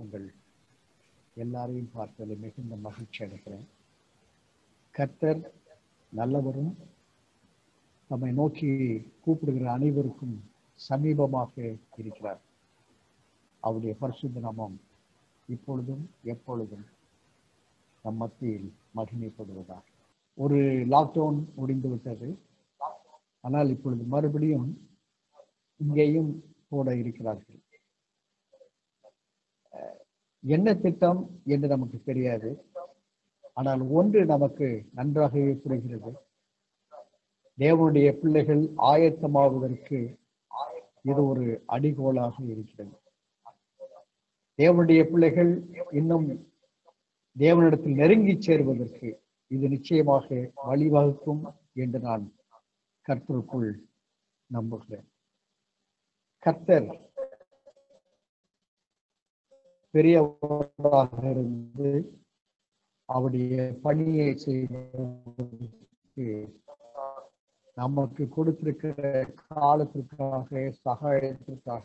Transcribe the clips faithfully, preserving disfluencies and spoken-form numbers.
உங்கள் எல்லாரையும் பார்ப்பதில் மிகுந்த மகிழ்ச்சி அடைகிறேன். கர்த்தர் நல்லவரும் நம்மை நோக்கி கூப்பிடுகிற அனைவருக்கும் சமீபமாக இருக்கிறார். அவருடைய பரிசுத்த நாமம் இப்பொழுதும் எப்பொழுதும் நம் மத்தியில் மகிமைப்படுவதாக. ஒரு லாக்டவுன் முடிந்து விட்டது. ஆனால் இப்பொழுது மறுபடியும் இங்கேயும் போட இருக்கிறார்கள். என்ன திட்டம் என்று நமக்கு தெரியாது. ஆனால் ஒன்று நமக்கு நன்றாகவே புரிகிறது. தேவனுடைய பிள்ளைகள் ஆயத்தமாவதற்கு இது ஒரு அடிகோலாக இருக்கிறது. தேவனுடைய பிள்ளைகள் இன்னும் தேவனிடத்தில் நெருங்கி சேருவதற்கு இது நிச்சயமாக வழிவகுக்கும் என்று நான் கர்த்தருக்குள் நம்புகிறேன். கர்த்தர் பெரியவராக இருந்து அவருடைய பணியை செய்வதற்கு நமக்கு கொடுத்திருக்கிற காலத்திற்காக சகாயத்திற்காக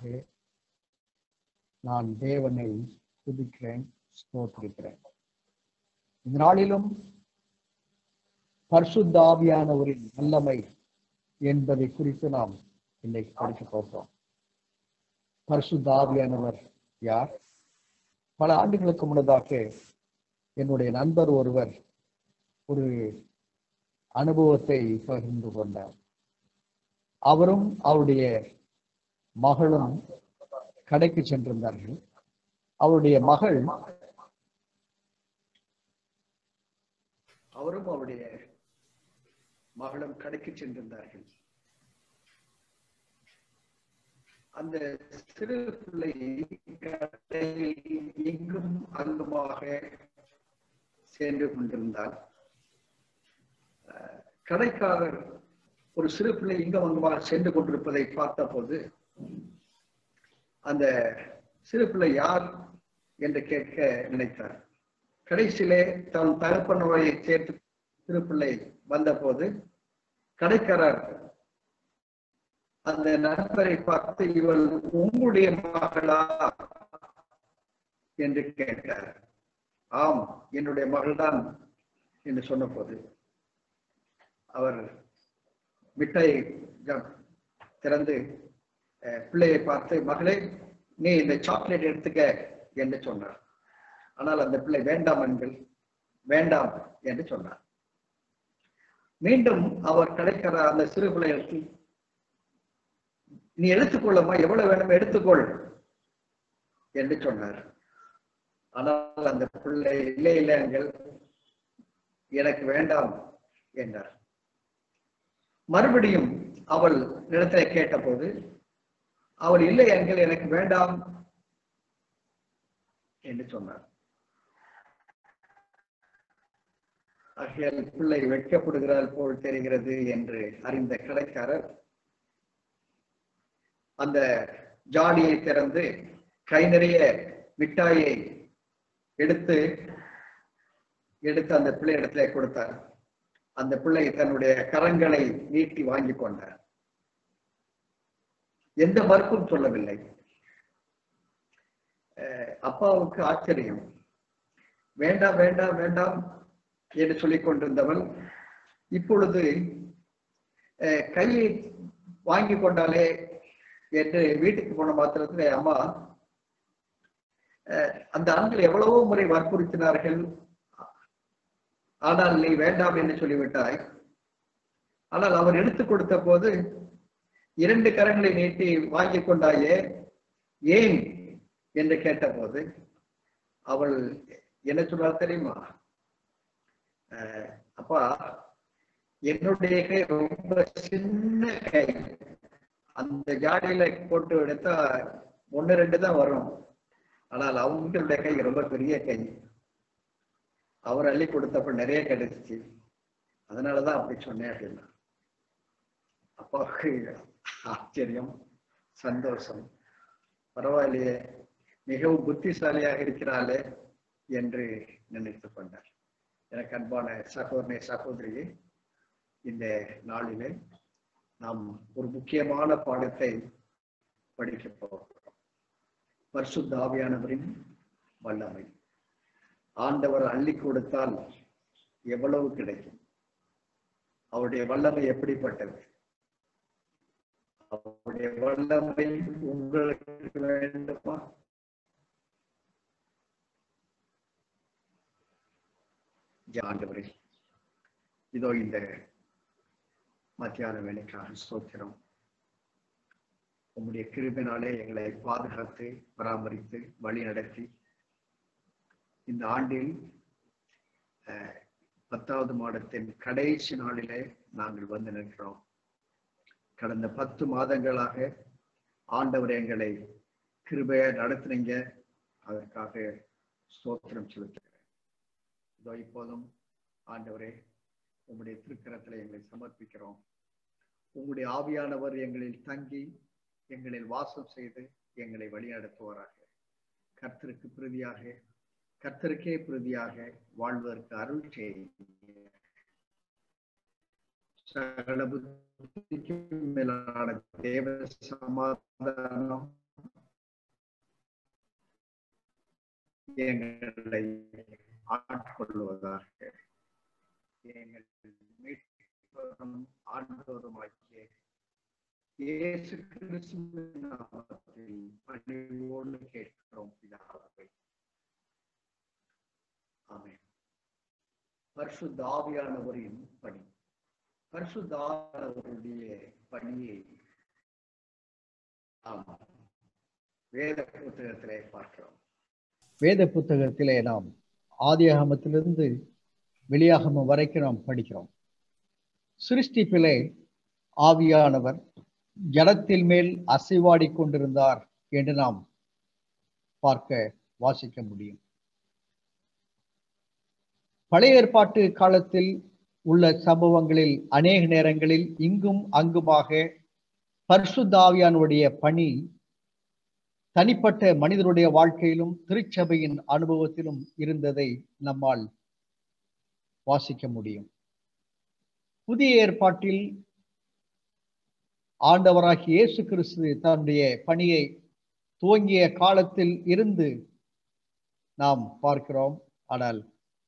நான் தேவனை துதிக்கிறேன், ஸ்தோத்திரிக்கிறேன். இந்த நாளிலும் பரிசுத்த ஆவியானவரின் வல்லமை என்பதை குறித்து நாம் இன்னைக்கு படிக்க போகிறோம். பரிசுத்த ஆவியானவர் யார்? பல ஆண்டுகளுக்கு முன்னதாக என்னுடைய நண்பர் ஒருவர் ஒரு அனுபவத்தை பகிர்ந்து கொண்டார். அவரும் அவருடைய மகளும் கடைக்கு சென்றிருந்தார்கள். அவருடைய மகள் அவரும் அவருடைய மகளும் கடைக்கு சென்றிருந்தார்கள். அந்த சிறு பிள்ளை எங்கும் அங்குமாக சென்று கொண்டிருந்தார். கடைக்காரர் ஒரு சிறு பிள்ளை இங்கும் அங்குமாக சென்று கொண்டிருப்பதை பார்த்த போது அந்த சிறு பிள்ளை யார் என்று கேட்க நினைத்தார். கடைசியிலே தன் தகப்பனோரை சேர்த்து சிறு பிள்ளை வந்த போது கடைக்காரர் அந்த நண்பரை பார்த்து, இவள் உங்களுடைய மகளா என்று கேட்டார். ஆம், என்னுடைய மகள்தான் என்று சொன்ன போது அவர் மிட்டாய் திறந்து பிள்ளையை பார்த்து, மகளே நீ இந்த சாக்லேட் எடுத்துக்க என்று சொன்னார். ஆனால் அந்த பிள்ளை வேண்டாம் என்கள் வேண்டாம் என்று சொன்னார். மீண்டும் அவர் கிடைக்கிற அந்த சிறு பிள்ளைகளுக்கு, நீ எடுத்துக்கொள்ளமா, எவ்வளவு வேணும் எடுத்துக்கொள் என்று சொன்னார். ஆனால் அந்த பிள்ளை இல்லை இல்லை என்கள் எனக்கு வேண்டாம் என்றார். மறுபடியும் அவள் இடத்துல கேட்ட போது அவள் இல்லை என்கள் எனக்கு வேண்டாம் என்று சொன்னார். ஆகையால் பிள்ளை வெட்கப்படுகிறாள் போல் தெரிகிறது என்று அறிந்த கடைக்காரர் அந்த ஜாடியை திறந்து கை நிறைய மிட்டாயை எடுத்து எடுத்து அந்த பிள்ளை இடத்துல கொடுத்தார். அந்த பிள்ளை தன்னுடைய கரங்களை நீட்டி வாங்கி கொண்டார். எந்த மறுப்பும் சொல்லவில்லை. அப்பாவுக்கு ஆச்சரியம். வேண்டாம் வேண்டாம் வேண்டாம் என்று சொல்லிக் கொண்டிருந்தவள் இப்பொழுது கையை வாங்கி கொண்டாலே என்று வீட்டுக்கு போன மாத்திரத்தில், அம்மா அந்த ஆண்கள் எவ்வளவோ முறை வற்புறுத்தினார்கள், ஆனால் நீ வேண்டாம் என்று சொல்லிவிட்டாய். ஆனால் அவர் எடுத்து கொடுத்த போது இரண்டு கரங்களை நீட்டி வாங்கி கொண்டாயே, ஏன் என்று கேட்ட போது அவள் என்ன சொன்னார் தெரியுமா? அப்பா, என்னுடைய கை ரொம்ப சின்ன கை, அந்த ஜாடியில போட்டு எடுத்தா ஒன்னு ரெண்டு தான் வரும். ஆனால் அவங்களுடைய கை ரொம்ப பெரிய கை. அவர் அள்ளி கொடுத்தப்ப நிறைய கிடைச்சிச்சு, அதனாலதான் அப்படி சொன்னேன் அப்படின்னா. அப்பாவுக்கு ஆச்சரியம், சந்தோஷம். பரவாயில்லையே, மிகவும் புத்திசாலியாக இருக்கிறாளே என்று நினைத்து கொண்டார். எனக்கு அன்பான சகோதரனை சகோதரியை, இந்த நாளிலே நாம் ஒரு முக்கியமான பாடத்தை படிக்க போகிறோம். பரிசுத்த ஆவியானவரின் வல்லமை. ஆண்டவர் அள்ளி கொடுத்தால் எவ்வளவு கிடைக்கும்? அவருடைய வல்லமை எப்படிப்பட்டது? அவருடைய வல்லமை உங்களுக்கு வேண்டுமா? ஆண்டவரே, இதோ இந்த மத்தியான வேலைக்காக ஸ்தோத்திரம். உம்முடைய கிருபையினாலே எங்களை பாதுகாத்து பராமரித்து வழி நடத்தி இந்த ஆண்டில் பத்தாவது மாதத்தின் கடைசி நாளிலே நாங்கள் வந்து நிற்கிறோம். கடந்த பத்து மாதங்களாக ஆண்டவர் எங்களை கிருபையா நடத்துனீங்க. அதற்காக ஸ்தோத்திரம் செலுத்துகிறேன். இதோ இப்போதும் ஆண்டவரே, உங்களுடைய திருக்கரத்தில் எங்களை சமர்ப்பிக்கிறோம். உங்களுடைய ஆவியானவர் எங்களில் தங்கி எங்களில் வாசம் செய்து எங்களை வழிநடத்துவாராக. கர்த்தருக்கு பிரதியாக கர்த்தருக்கே பிரதியாக வாழ்வதற்கு அருள் செய்ய சகல புத்திக்கும் மேலான தேவ சமாதானம் எங்களை ஆட்கொள்வதாக. எங்கள் மீட்பரும் ஆண்டவருமாகிய இயேசு கிறிஸ்துவின் நாமத்தில் பணிவோடு கேட்கிறோம் பிதாவே. ஆமென். பரிசுத்த ஆவியானவரின் பணி. பரிசுத்த ஆவியானவருடைய பணியை ஆமாம் வேத புத்தகத்திலே பார்க்கிறோம். வேத புத்தகத்திலே நாம் ஆதியாகமத்திலிருந்து வெளியாகமம் வரைக்கும் நாம் படிக்கிறோம். சிருஷ்டிப்பிலே ஆவியானவர் ஜலத்தின் மேல் அசைவாடி கொண்டிருந்தார் என்று நாம் பார்க்க வாசிக்க முடியும். பழைய ஏற்பாட்டு காலத்தில் உள்ள சம்பவங்களில் அநேக நேரங்களில் இங்கும் அங்குமாக பரிசுத்த ஆவியானவருடைய பணி தனிப்பட்ட மனிதனுடைய வாழ்க்கையிலும் திருச்சபையின் அனுபவத்திலும் இருந்ததை நம்மால் வாசிக்க முடியும். புதிய ஏற்பாட்டில் ஆண்டவராகிய இயேசு கிறிஸ்து தன்னுடைய பணியை துவங்கிய காலத்தில் இருந்து நாம் பார்க்கிறோம். ஆனால்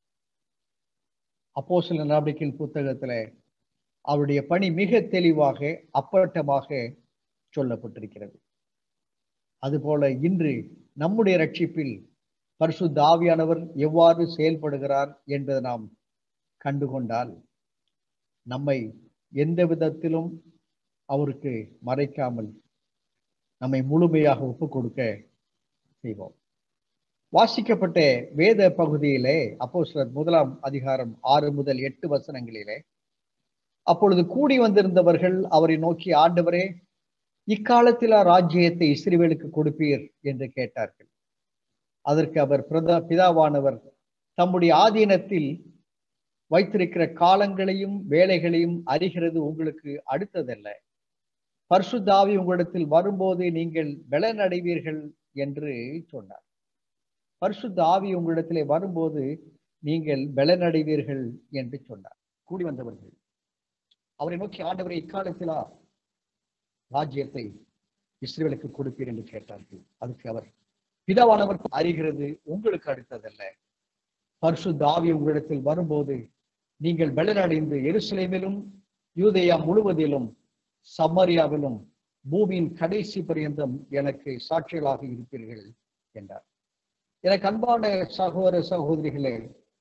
அப்போஸ்தலர் நடவடிக்கையின் புத்தகத்துல அவருடைய பணி மிக தெளிவாக அப்பட்டமாக சொல்லப்பட்டிருக்கிறது. அதுபோல இன்று நம்முடைய ரட்சிப்பில் பரிசுத்த ஆவியானவர் எவ்வாறு செயல்படுகிறார் என்பதை நாம் கண்டுகொண்டால் நம்மை எந்த விதத்திலும் அவருக்கு மறைக்காமல் நம்மை முழுமையாக ஒப்பு கொடுக்க செய்வோம். வாசிக்கப்பட்ட வேத பகுதியிலே அப்போஸ்தலர் முதலாம் அதிகாரம் ஆறு முதல் எட்டு வசனங்களிலே, அப்பொழுது கூடி வந்திருந்தவர்கள் அவரை நோக்கி, ஆண்டவரே, இக்காலத்தில் ராஜ்யத்தை இஸ்ரவேலுக்கு கொடுப்பீர் என்று கேட்டார்கள். அதற்கு அவர் பிரதா பிதாவானவர் தம்முடைய ஆதீனத்தில் வைத்திருக்கிற காலங்களையும் வேலைகளையும் அறிகிறது உங்களுக்கு அடுத்ததல்ல. பரிசுத்த ஆவி உங்களிடத்தில் வரும்போது நீங்கள் பலனடைவீர்கள் என்று சொன்னார். பரிசுத்த ஆவி உங்களிடத்திலே வரும்போது நீங்கள் பலனடைவீர்கள் என்று சொன்னார். கூடி வந்தவர்கள் அவரை நோக்கி, ஆண்டவரை, இக்காலத்திலா ராஜ்யத்தை இஸ்ரவேலுக்கு கொடுப்பீர் என்று கேட்டார்கள். அதுக்கு அவர், பிதாவானவர் அறிகிறது உங்களுக்கு அடுத்ததல்ல. பரிசுத்த ஆவி உங்களிடத்தில் வரும்போது நீங்கள் பலனடைந்து எருசலேமிலும் யூதேயா முழுவதிலும் சமரியாவிலும் பூமியின் கடைசி பரியந்தம் எனக்கு சாட்சிகளாக இருப்பீர்கள் என்றார். எனக்கு அன்பான சகோதர சகோதரிகளே,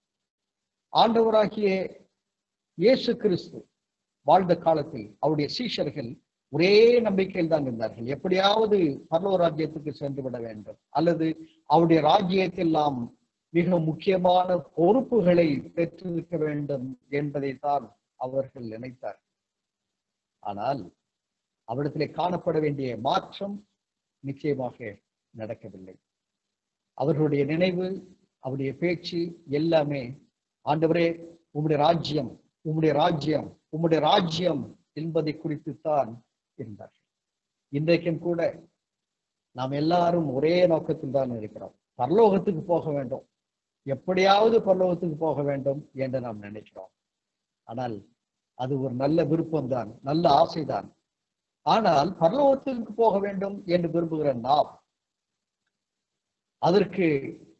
ஆண்டவராகிய இயேசு கிறிஸ்து வாழ்ந்த காலத்தில் அவருடைய சீஷர்கள் ஒரே நம்பிக்கையில் தான் இருந்தார்கள். எப்படியாவது பரலோக ராஜ்யத்துக்கு சென்று விட வேண்டும், அல்லது அவருடைய ராஜ்யத்தில் நாம் மிக முக்கியமான பொறுப்புகளை பெற்றிருக்க வேண்டும் என்பதை தான் அவர்கள் நினைத்தார். ஆனால் அவரிடத்திலே காணப்பட வேண்டிய மாற்றம் நிச்சயமாக நடக்கவில்லை. அவர்களுடைய நினைவு, அவருடைய பேச்சு எல்லாமே, ஆண்டவரே, உம்முடைய ராஜ்யம், உம்முடைய ராஜ்யம், உம்முடைய ராஜ்யம் என்பதை குறித்துத்தான் இருந்தார்கள். இன்றைக்கும் கூட நாம் எல்லாரும் ஒரே நோக்கத்தில் தான் இருக்கிறோம். பரலோகத்துக்கு போக வேண்டும், எப்படியாவது பரலோகத்துக்கு போக வேண்டும் என்று நாம் நினைக்கிறோம். ஆனால் அது ஒரு நல்ல விருப்பம்தான், நல்ல ஆசைதான். ஆனால் பரலோகத்துக்கு போக வேண்டும் என்று விரும்புகிற நாம் அதற்கு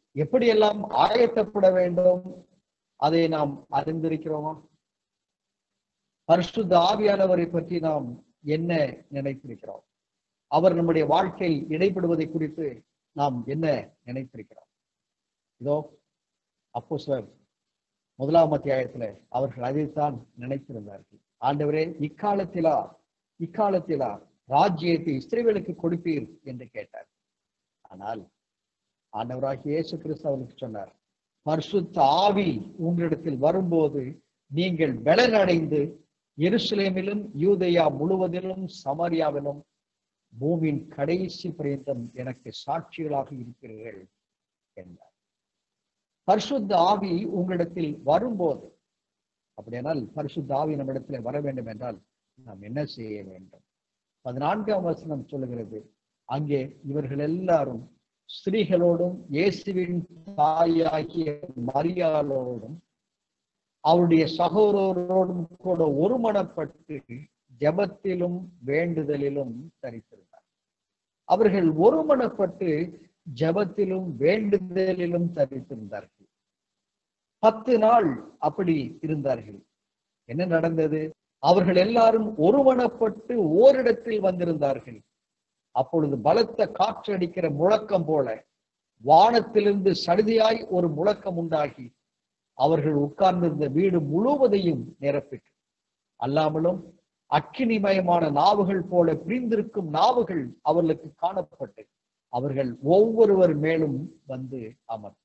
எப்படியெல்லாம் ஆயத்தப்பட வேண்டும் அதை நாம் அறிந்திருக்கிறோமா? பரிசுத்த ஆவியானவரை பற்றி நாம் என்ன நினைத்திருக்கிறோம்? அவர் நம்முடைய வாழ்க்கையில் இடைப்படுவதை குறித்து நாம் என்ன நினைத்திருக்கிறோம்? இதோ அப்போஸ்தலர் முதலாம் அத்தியாயத்துல அவர்கள் அதைத்தான் நினைத்திருந்தார்கள். ஆண்டவரே, இக்காலத்திலா இக்காலத்திலா ராஜ்யத்தை இஸ்ரவேலுக்கு கொடுப்பீர் என்று கேட்டார். ஆனால் ஆண்டவராகிய இயேசு கிறிஸ்து அவருக்கு சொன்னார், பரிசுத்த ஆவி உங்களிடத்தில் வரும்போது நீங்கள் பலனடைந்து எருசலேமிலும் யூதேயா முழுவதிலும் சமாரியாவிலும் பூமியின் கடைசி பரியந்தம் எனக்கு சாட்சிகளாக இருக்கிறீர்கள் என்றார். பரிசுத்த ஆவி உங்களிடத்தில் வரும்போது, அப்படியானால் பரிசுத்த ஆவி நம்மிடத்தில் வர வேண்டும் என்றால் நாம் என்ன செய்ய வேண்டும்? பதினான்காம் வசனம் சொல்லுகிறது, அங்கே இவர்கள் எல்லாரும் ஸ்திரீகளோடும் இயேசுவின் தாயாகிய மரியாளோடும் அவருடைய சகோதரரோடும் கூட ஒருமனப்பட்டு ஜெபத்திலும் வேண்டுதலிலும் தரித்திருந்தார். அவர்கள் ஒருமனப்பட்டு ஜெபத்திலும் வேண்டுதலிலும் தரித்திருந்தார்கள். பத்து நாள் அப்படி இருந்தார்கள். என்ன நடந்தது? அவர்கள் எல்லாரும் ஒருமனப்பட்டு ஓரிடத்தில் வந்திருந்தார்கள். அப்பொழுது பலத்த காற்றடிக்கிற முழக்கம் போல வானத்திலிருந்து சடுதியாய் ஒரு முழக்கம் உண்டாகி அவர்கள் உட்கார்ந்திருந்த வீடு முழுவதையும் நிரப்பிட்டு, அல்லாமலும் அக்கினிமயமான நாவுகள் போல பிரிந்திருக்கும் நாவுகள் அவர்களுக்கு காணப்பட்டு அவர்கள் ஒவ்வொருவர் மேலும் வந்து அமர்ந்தது.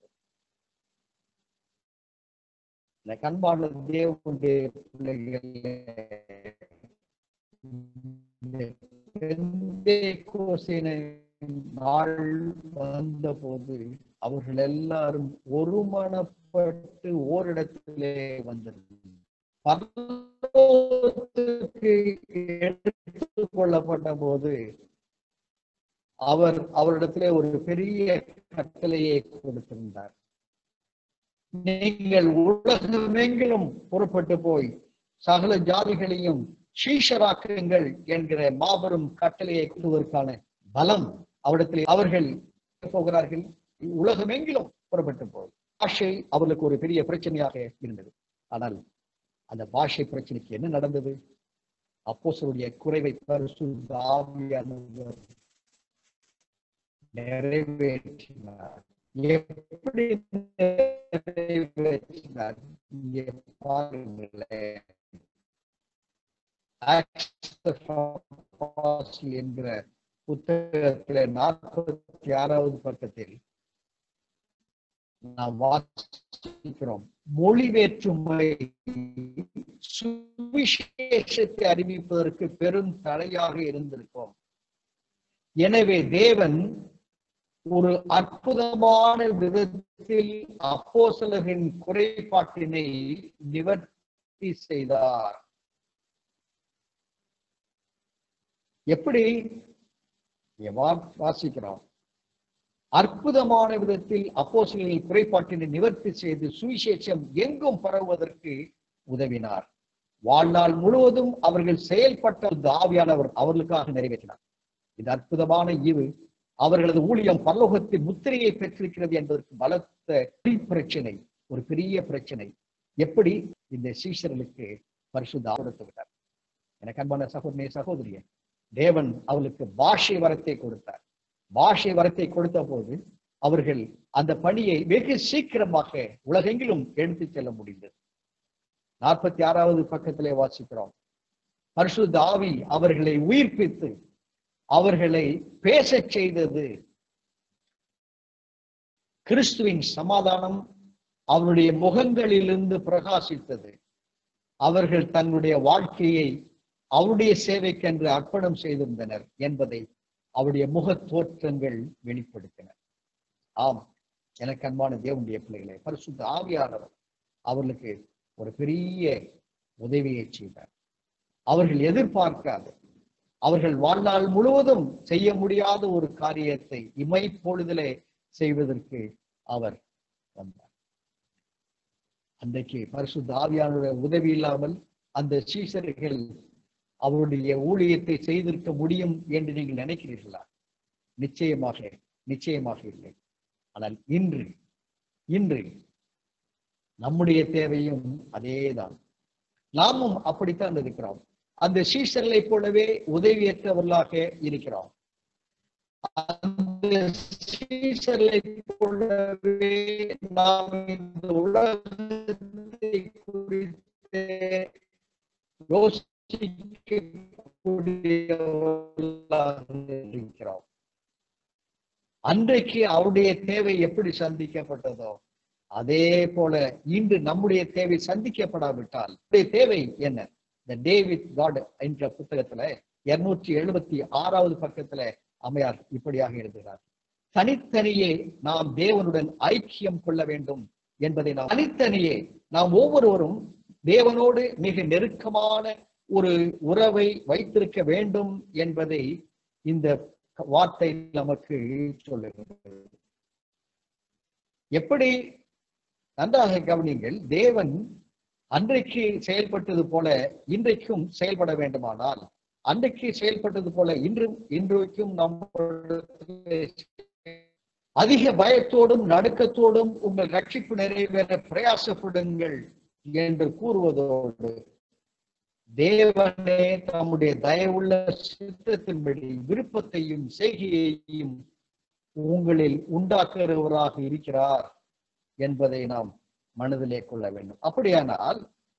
கண்பான தேவனுடைய பிள்ளைகளே, நாள் வந்த போது அவர்கள் எல்லாரும் ஒருமனப்பட்டு ஓரிடத்திலே வந்திருந்தார். எடுத்துக் கொள்ளப்பட்ட போது அவர் அவரிடத்திலே ஒரு பெரிய கட்டளையை கொடுத்திருந்தார். நீங்கள் உலகமெங்கிலும் புறப்பட்டு போய் சகல ஜாதிகளையும் சீஷராக்குங்கள் என்கிற மாபெரும் கட்டளையை கொடுப்பதற்கான பலம் அவரிடத்தில் அவர்கள் போகிறார்கள். உலகமெங்கிலும் புறப்பட்டு போய் பாஷை அவர்களுக்கு ஒரு பெரிய பிரச்சனையாக இருந்தது. ஆனால் அந்த பாஷை பிரச்சனைக்கு என்ன நடந்தது? அப்போஸ்தலருடைய குறைவை பரிசுத்த ஆவியானவர் நிறைவேற்றினார். எப்படி நிறைவேற்றினார்? இங்கே பாருங்களேன். என்கிற புத்தகத்திலே நாற்பத்தி ஆறாவது பக்கத்தில் நாம் வாசிக்கிறோம், மொழிவேற்றுமை சுவிசேஷத்தை அறிவிப்பதற்கு பெரும் தடையாக இருந்திருக்கும். எனவே தேவன் ஒரு அற்புதமான விதத்தில் அப்போஸ்தலரின் குறைபாட்டினை நிவர்த்தி செய்தார். எப்படி வாசிக்கிறோம்? அற்புதமான விதத்தில் அப்போஸ்தலரின் குறைபாட்டினை நிவர்த்தி செய்து சுவிசேஷம் எங்கும் பரவுவதற்கு உதவினார். வாழ்நாள் முழுவதும் அவர்கள் செயல்பட்ட ஆவியானவர் அவர்களுக்காக நிறைவேற்றினார். இது அற்புதமான ஈவு அவர்களது ஊழியம் பரலோகத்தின் முத்திரையை பெற்றிருக்கிறது என்பதற்கு பலத்த பிரச்சனை, ஒரு பெரிய பிரச்சனை. எப்படி இந்த சீஷர்களுக்கு பரிசுத்த ஆவி கொடுத்து விட்டார்? எனக்கு அன்பான சகோதரனே, சகோதரியே, தேவன் அவர்களுக்கு பாஷை வரத்தை கொடுத்தார். பாஷை வரத்தை கொடுத்த போது அவர்கள் அந்த பணியை வெகு சீக்கிரமாக உலகெங்கிலும் எடுத்து செல்ல முடிந்தது. நாற்பத்தி ஆறாவது பக்கத்திலே வாசிக்கிறோம், பரிசுத்த ஆவி அவர்களை உயிர்ப்பித்து அவர்களை பேச செய்தது. கிறிஸ்துவின் சமாதானம் அவருடைய முகங்களிலிருந்து பிரகாசித்தது. அவர்கள் தன்னுடைய வாழ்க்கையை அவருடைய சேவைக்கென்று அர்ப்பணம் செய்திருந்தனர் என்பதை அவருடைய முக தோற்றங்கள் வெளிப்படுத்தின. ஆம், எனக்கு அன்பான தேவனுடைய பிள்ளைகளே, பரிசுத்த ஆவியானவர் அவர்களுக்கு ஒரு பெரிய உதவியை செய்தார். அவர்கள் எதிர்பார்க்காத, அவர்கள் வாழ்நாள் முழுவதும் செய்ய முடியாத ஒரு காரியத்தை இமைப்பொழுதிலே செய்வதற்கு அவர் வந்தார். அன்றைக்கு பரிசுத்த ஆவியானவருடைய உதவி இல்லாமல் அந்த சீஷர்கள் அவருடைய ஊழியத்தை செய்திருக்க முடியும் என்று நீங்கள் நினைக்கிறீர்களா? நிச்சயமாக நிச்சயமாக இல்லை. ஆனால் இன்று இன்று நம்முடைய தேவையும் அதேதான். நாமும் அப்படித்தான் இருக்கிறோம். அந்த சீஷர்களை போலவே உதவியற்றவர்களாக இருக்கிறோம். அந்த சீஷர்களை போலவே நாம் இந்த உலகத்தை குறித்து யோசிக்கக்கூடியவர்களாக இருக்கிறோம். அன்றைக்கு அவருடைய தேவை எப்படி சந்திக்கப்பட்டதோ அதே போல இன்று நம்முடைய தேவை சந்திக்கப்படாவிட்டால் தேவை என்ன? The Day with God என்ற புத்தகத்துல இருநூற்றி எழுபத்தி ஆறாவது பக்கத்துல அம்மையார் இப்படியாக எழுதுகிறார். தனித்தனியே நாம் தேவனுடன் ஐக்கியம் கொள்ள வேண்டும் என்பதை நாம் தனித்தனியே நாம் ஒவ்வொருவரும் தேவனோடு மிக நெருக்கமான ஒரு உறவை வைத்திருக்க வேண்டும் என்பதை இந்த வார்த்தை நமக்கு சொல்லுகிறது. எப்படி? நன்றாக கவனிங்கள். தேவன் அன்றைக்கு செயல்பட்டது போல இன்றைக்கும் செயல்பட வேண்டுமானால், அன்றைக்கு செயல்பட்டது போல இன்றும் இன்றைக்கும் நம்ம அதிக பயத்தோடும் நடுக்கத்தோடும் உங்கள் ரட்சிப்பு நிறைவேற பிரயாசப்படுங்கள் என்று கூறுவதோடு, தேவனே தம்முடைய தயவுள்ள சித்தத்தின்படி விருப்பத்தையும் செய்கையையும் உங்களில் உண்டாக்குகிறவராக இருக்கிறார் என்பதை நாம் மனதிலே கொள்ள வேண்டும். அப்படியானால்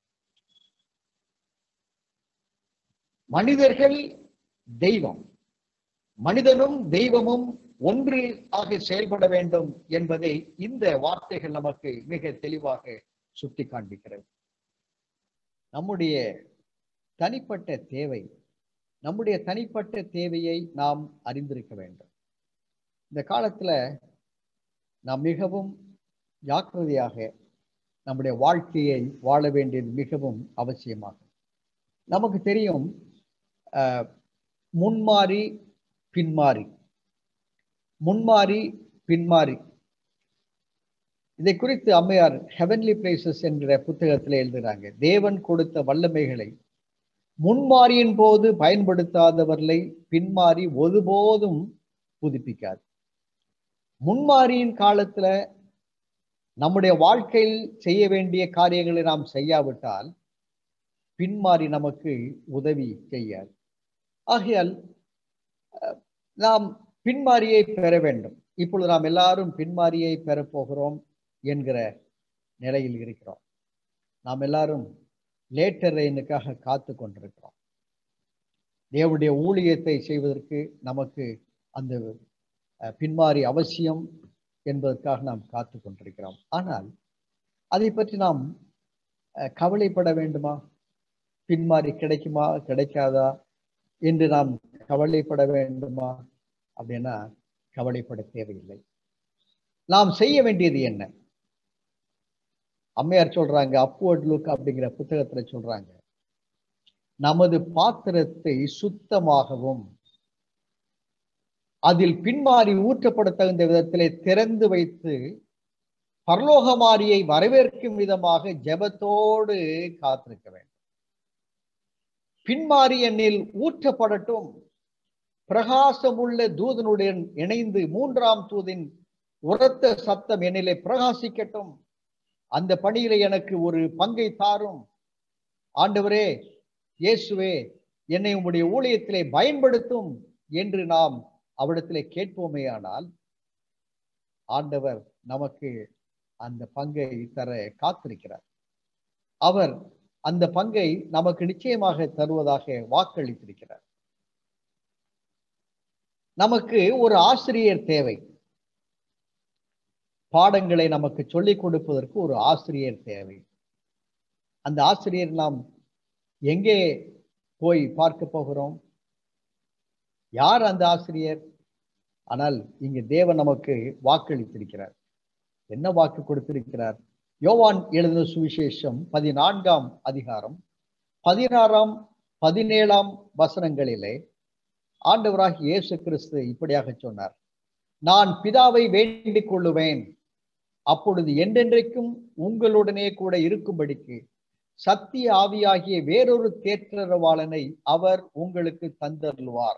மனிதர்கள் தெய்வம், மனிதனும் தெய்வமும் ஒன்று ஆக செயல்பட வேண்டும் என்பதை இந்த வார்த்தைகள் நமக்கு மிக தெளிவாக சுட்டி காண்பிக்கிறது. நம்முடைய தனிப்பட்ட தேவை, நம்முடைய தனிப்பட்ட தேவையை நாம் அறிந்திருக்க வேண்டும். இந்த காலத்துல நாம் மிகவும் ஜாக்கிரதையாக நம்முடைய வாழ்க்கையை வாழ வேண்டியது மிகவும் அவசியமாகும். நமக்கு தெரியும், முன்மாறி பின்மாறி, முன்மாறி பின்மாறி. இதை குறித்து அம்மையார் ஹெவன்லி பிளேசஸ் என்ற புத்தகத்தில் எழுதுகிறாங்க. தேவன் கொடுத்த வல்லமைகளை முன்மாறியின் போது பயன்படுத்தாதவர்களை பின்மாறி ஒருபோதும் புதுப்பிக்காது. முன்மாறியின் காலத்துல நம்முடைய வாழ்க்கையில் செய்ய வேண்டிய காரியங்களை நாம் செய்யாவிட்டால் பின்மாறி நமக்கு உதவி செய்யாது. ஆகையால் நாம் பின்மாரியை பெற வேண்டும். இப்பொழுது நாம் எல்லாரும் பின்மாரியை பெறப்போகிறோம் என்கிற நிலையில் இருக்கிறோம். நாம் எல்லாரும் லேட்டர் ரெயினுக்காக காத்து கொண்டிருக்கிறோம். தேவனுடைய ஊழியத்தை செய்வதற்கு நமக்கு அந்த பின்மாறி அவசியம் என்பதற்காக நாம் காத்து கொண்டிருக்கிறோம். ஆனால் அதை பற்றி நாம் கவலைப்பட வேண்டுமா? பின்மாறி கிடைக்குமா கிடைக்காதா என்று நாம் கவலைப்பட வேண்டுமா? அப்படின்னா கவலைப்பட தேவையில்லை. நாம் செய்ய வேண்டியது என்ன? அம்மையார் சொல்றாங்க, அப்வர்ட் லுக் அப்படிங்கிற புத்தகத்துல சொல்றாங்க, நமது பாத்திரத்தை சுத்தமாகவும் அதில் பின்மாறி ஊற்றப்பட தகுந்த விதத்திலே திறந்து வைத்து பரலோகமாரியை வரவேற்கும் விதமாக ஜெபத்தோடு காத்திருக்க வேண்டும். பின்மாறி எண்ணில் ஊற்றப்படட்டும், பிரகாசமுள்ள தூதனுடன் இணைந்து மூன்றாம் தூதின் உரத்த சத்தம் என்னிலே பிரகாசிக்கட்டும். அந்த பணியில எனக்கு ஒரு பங்கை தாரும். ஆண்டவரே, இயேசுவே, என்னை உம்முடைய ஊழியத்திலே பயன்படுத்தும் என்று நாம் அவரிடத்திலே கேட்போமேயானால் ஆண்டவர் நமக்கு அந்த பங்கை தர காத்திருக்கிறார். அவர் அந்த பங்கை நமக்கு நிச்சயமாக தருவதாக வாக்களித்திருக்கிறார். நமக்கு ஒரு ஆசிரியர் தேவை. பாடங்களை நமக்கு சொல்லிக் கொடுப்பதற்கு ஒரு ஆசிரியர் தேவை. அந்த ஆசிரியர் நாம் எங்கே போய் பார்க்க போகிறோம்? யார் அந்த ஆசிரியர்? ஆனால் இங்கு தேவன் நமக்கு வாக்களித்திருக்கிறார். என்ன வாக்கு கொடுத்திருக்கிறார்? யோவான் எழுதின சுவிசேஷம் பதினான்காம் அதிகாரம் பதினாறாம் பதினேழாம் வசனங்களிலே ஆண்டவராகிய இயேசு கிறிஸ்து இப்படியாக சொன்னார், நான் பிதாவை வேண்டிக் கொள்ளுவேன், அப்பொழுது என்றென்றைக்கும் உங்களுடனே கூட இருக்கும்படிக்கு சத்திய ஆவியாகிய வேறொரு தேற்றரவாளனை அவர் உங்களுக்கு தந்தருள்வார்.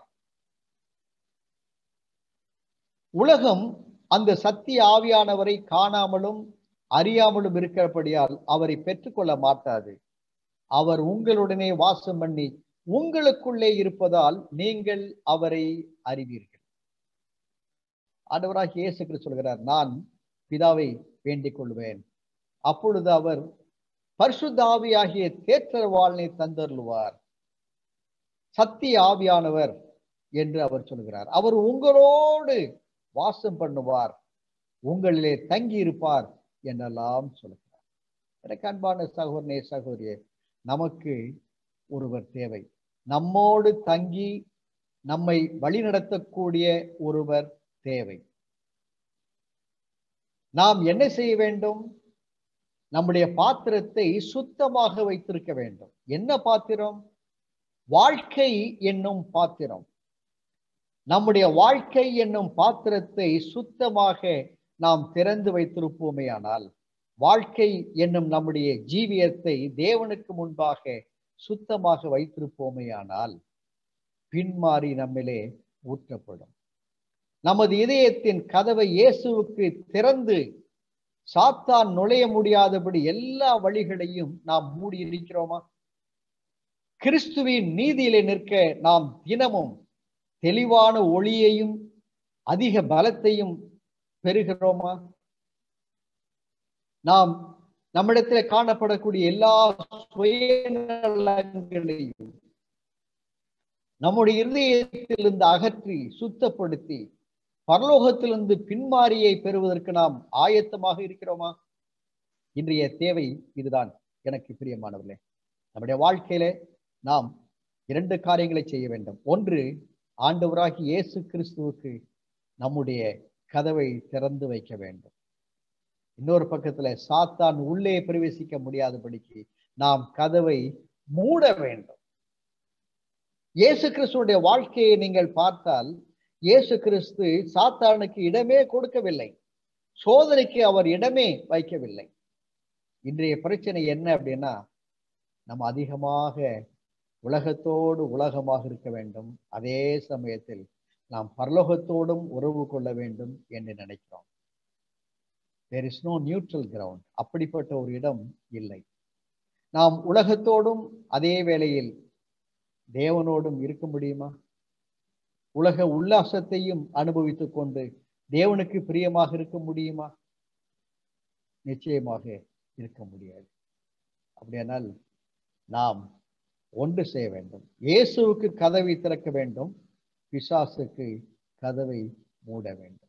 உலகம் அந்த சத்திய ஆவியானவரை காணாமலும் அறியாமலும் இருக்கிறபடியால் அவரை பெற்றுக்கொள்ள மாட்டாது. அவர் உங்களுடனே வாசம் பண்ணி உங்களுக்குள்ளே இருப்பதால் நீங்கள் அவரை அறிவீர்கள். ஆண்டவராகிய இயேசு கிறிஸ்து சொல்கிறார், நான் பிதாவை வேண்டிக் கொள்வேன், அப்பொழுது அவர் பரிசுத்த ஆவியாகிய தேற்றரவாளனை தந்தருளுவார், சத்திய ஆவியானவர் என்று அவர் சொல்கிறார். அவர் உங்களோடு வாசம் பண்ணுவார், உங்களிலே தங்கி இருப்பார் என்றெல்லாம் சொல்கிறார். எனக்கு அன்பான சகோதரனே சகோதரியே, நமக்கு ஒருவர் தேவை. நம்மோடு தங்கி நம்மை வழிநடத்தக்கூடிய ஒருவர் தேவை. நாம் என்ன செய்ய வேண்டும்? நம்முடைய பாத்திரத்தை சுத்தமாக வைத்திருக்க வேண்டும். என்ன பாத்திரம்? வாழ்க்கை என்னும் பாத்திரம். நம்முடைய வாழ்க்கை என்னும் பாத்திரத்தை சுத்தமாக நாம் திறந்து வைத்திருப்போமேயானால், வாழ்க்கை என்னும் நம்முடைய ஜீவியத்தை தேவனுக்கு முன்பாக சுத்தமாக வைத்திருப்போமேயானால், பின்மாறி நம்மிலே ஊற்றப்படும். நமது இதயத்தின் கதவை இயேசுவுக்கு திறந்து சாத்தான் நுழைய முடியாதபடி எல்லா வழிகளையும் நாம் மூடி இருக்கிறோமா? கிறிஸ்துவின் நீதியிலே நிற்க நாம் தினமும் தெளிவான ஒளியையும் அதிக பலத்தையும் பெறுகிறோமா? நாம் நம்மிடத்தில் காணப்படக்கூடிய எல்லா சுயநலங்களையும் நம்முடைய இருதயத்திலிருந்து அகற்றி சுத்தப்படுத்தி பரலோகத்திலிருந்து பின்மாரியை பெறுவதற்கு நாம் ஆயத்தமாக இருக்கிறோமா? இன்றைய தேவை இதுதான். எனக்கு பிரியமானவர்களே, நம்முடைய வாழ்க்கையில நாம் இரண்டு காரியங்களை செய்ய வேண்டும். ஒன்று, ஆண்டவராகிய இயேசு கிறிஸ்துவுக்கு நம்முடைய கதவை திறந்து வைக்க வேண்டும். இன்னொரு பக்கத்துல சாத்தான் உள்ளே பிரவேசிக்க முடியாதபடிக்கு நாம் கதவை மூட வேண்டும். இயேசு கிறிஸ்துடைய வாழ்க்கையை நீங்கள் பார்த்தால், இயேசு கிறிஸ்து சாத்தானுக்கு இடமே கொடுக்கவில்லை, சோதனைக்கு அவர் இடமே வைக்கவில்லை. இன்றைய பிரச்சனை என்ன அப்படின்னா, நம்ம அதிகமாக உலகத்தோடு உலகமாக இருக்க வேண்டும், அதே சமயத்தில் நாம் பரலோகத்தோடும் உறவு கொள்ள வேண்டும் என்று நினைக்கிறோம். There is no neutral ground. அப்படிப்பட்ட ஒரு இடம் இல்லை. நாம் உலகத்தோடும் அதே வேளையில் தேவனோடும் இருக்க முடியுமா? உலக உல்லாசத்தையும் அனுபவித்துக் கொண்டு தேவனுக்கு பிரியமாக இருக்க முடியுமா? நிச்சயமாக இருக்க முடியாது. அப்படியானால் நாம் ஒன்று செய்ய வேண்டும். இயேசுவுக்கு கதவை திறக்க வேண்டும், பிசாசுக்கு கதவை மூட வேண்டும்.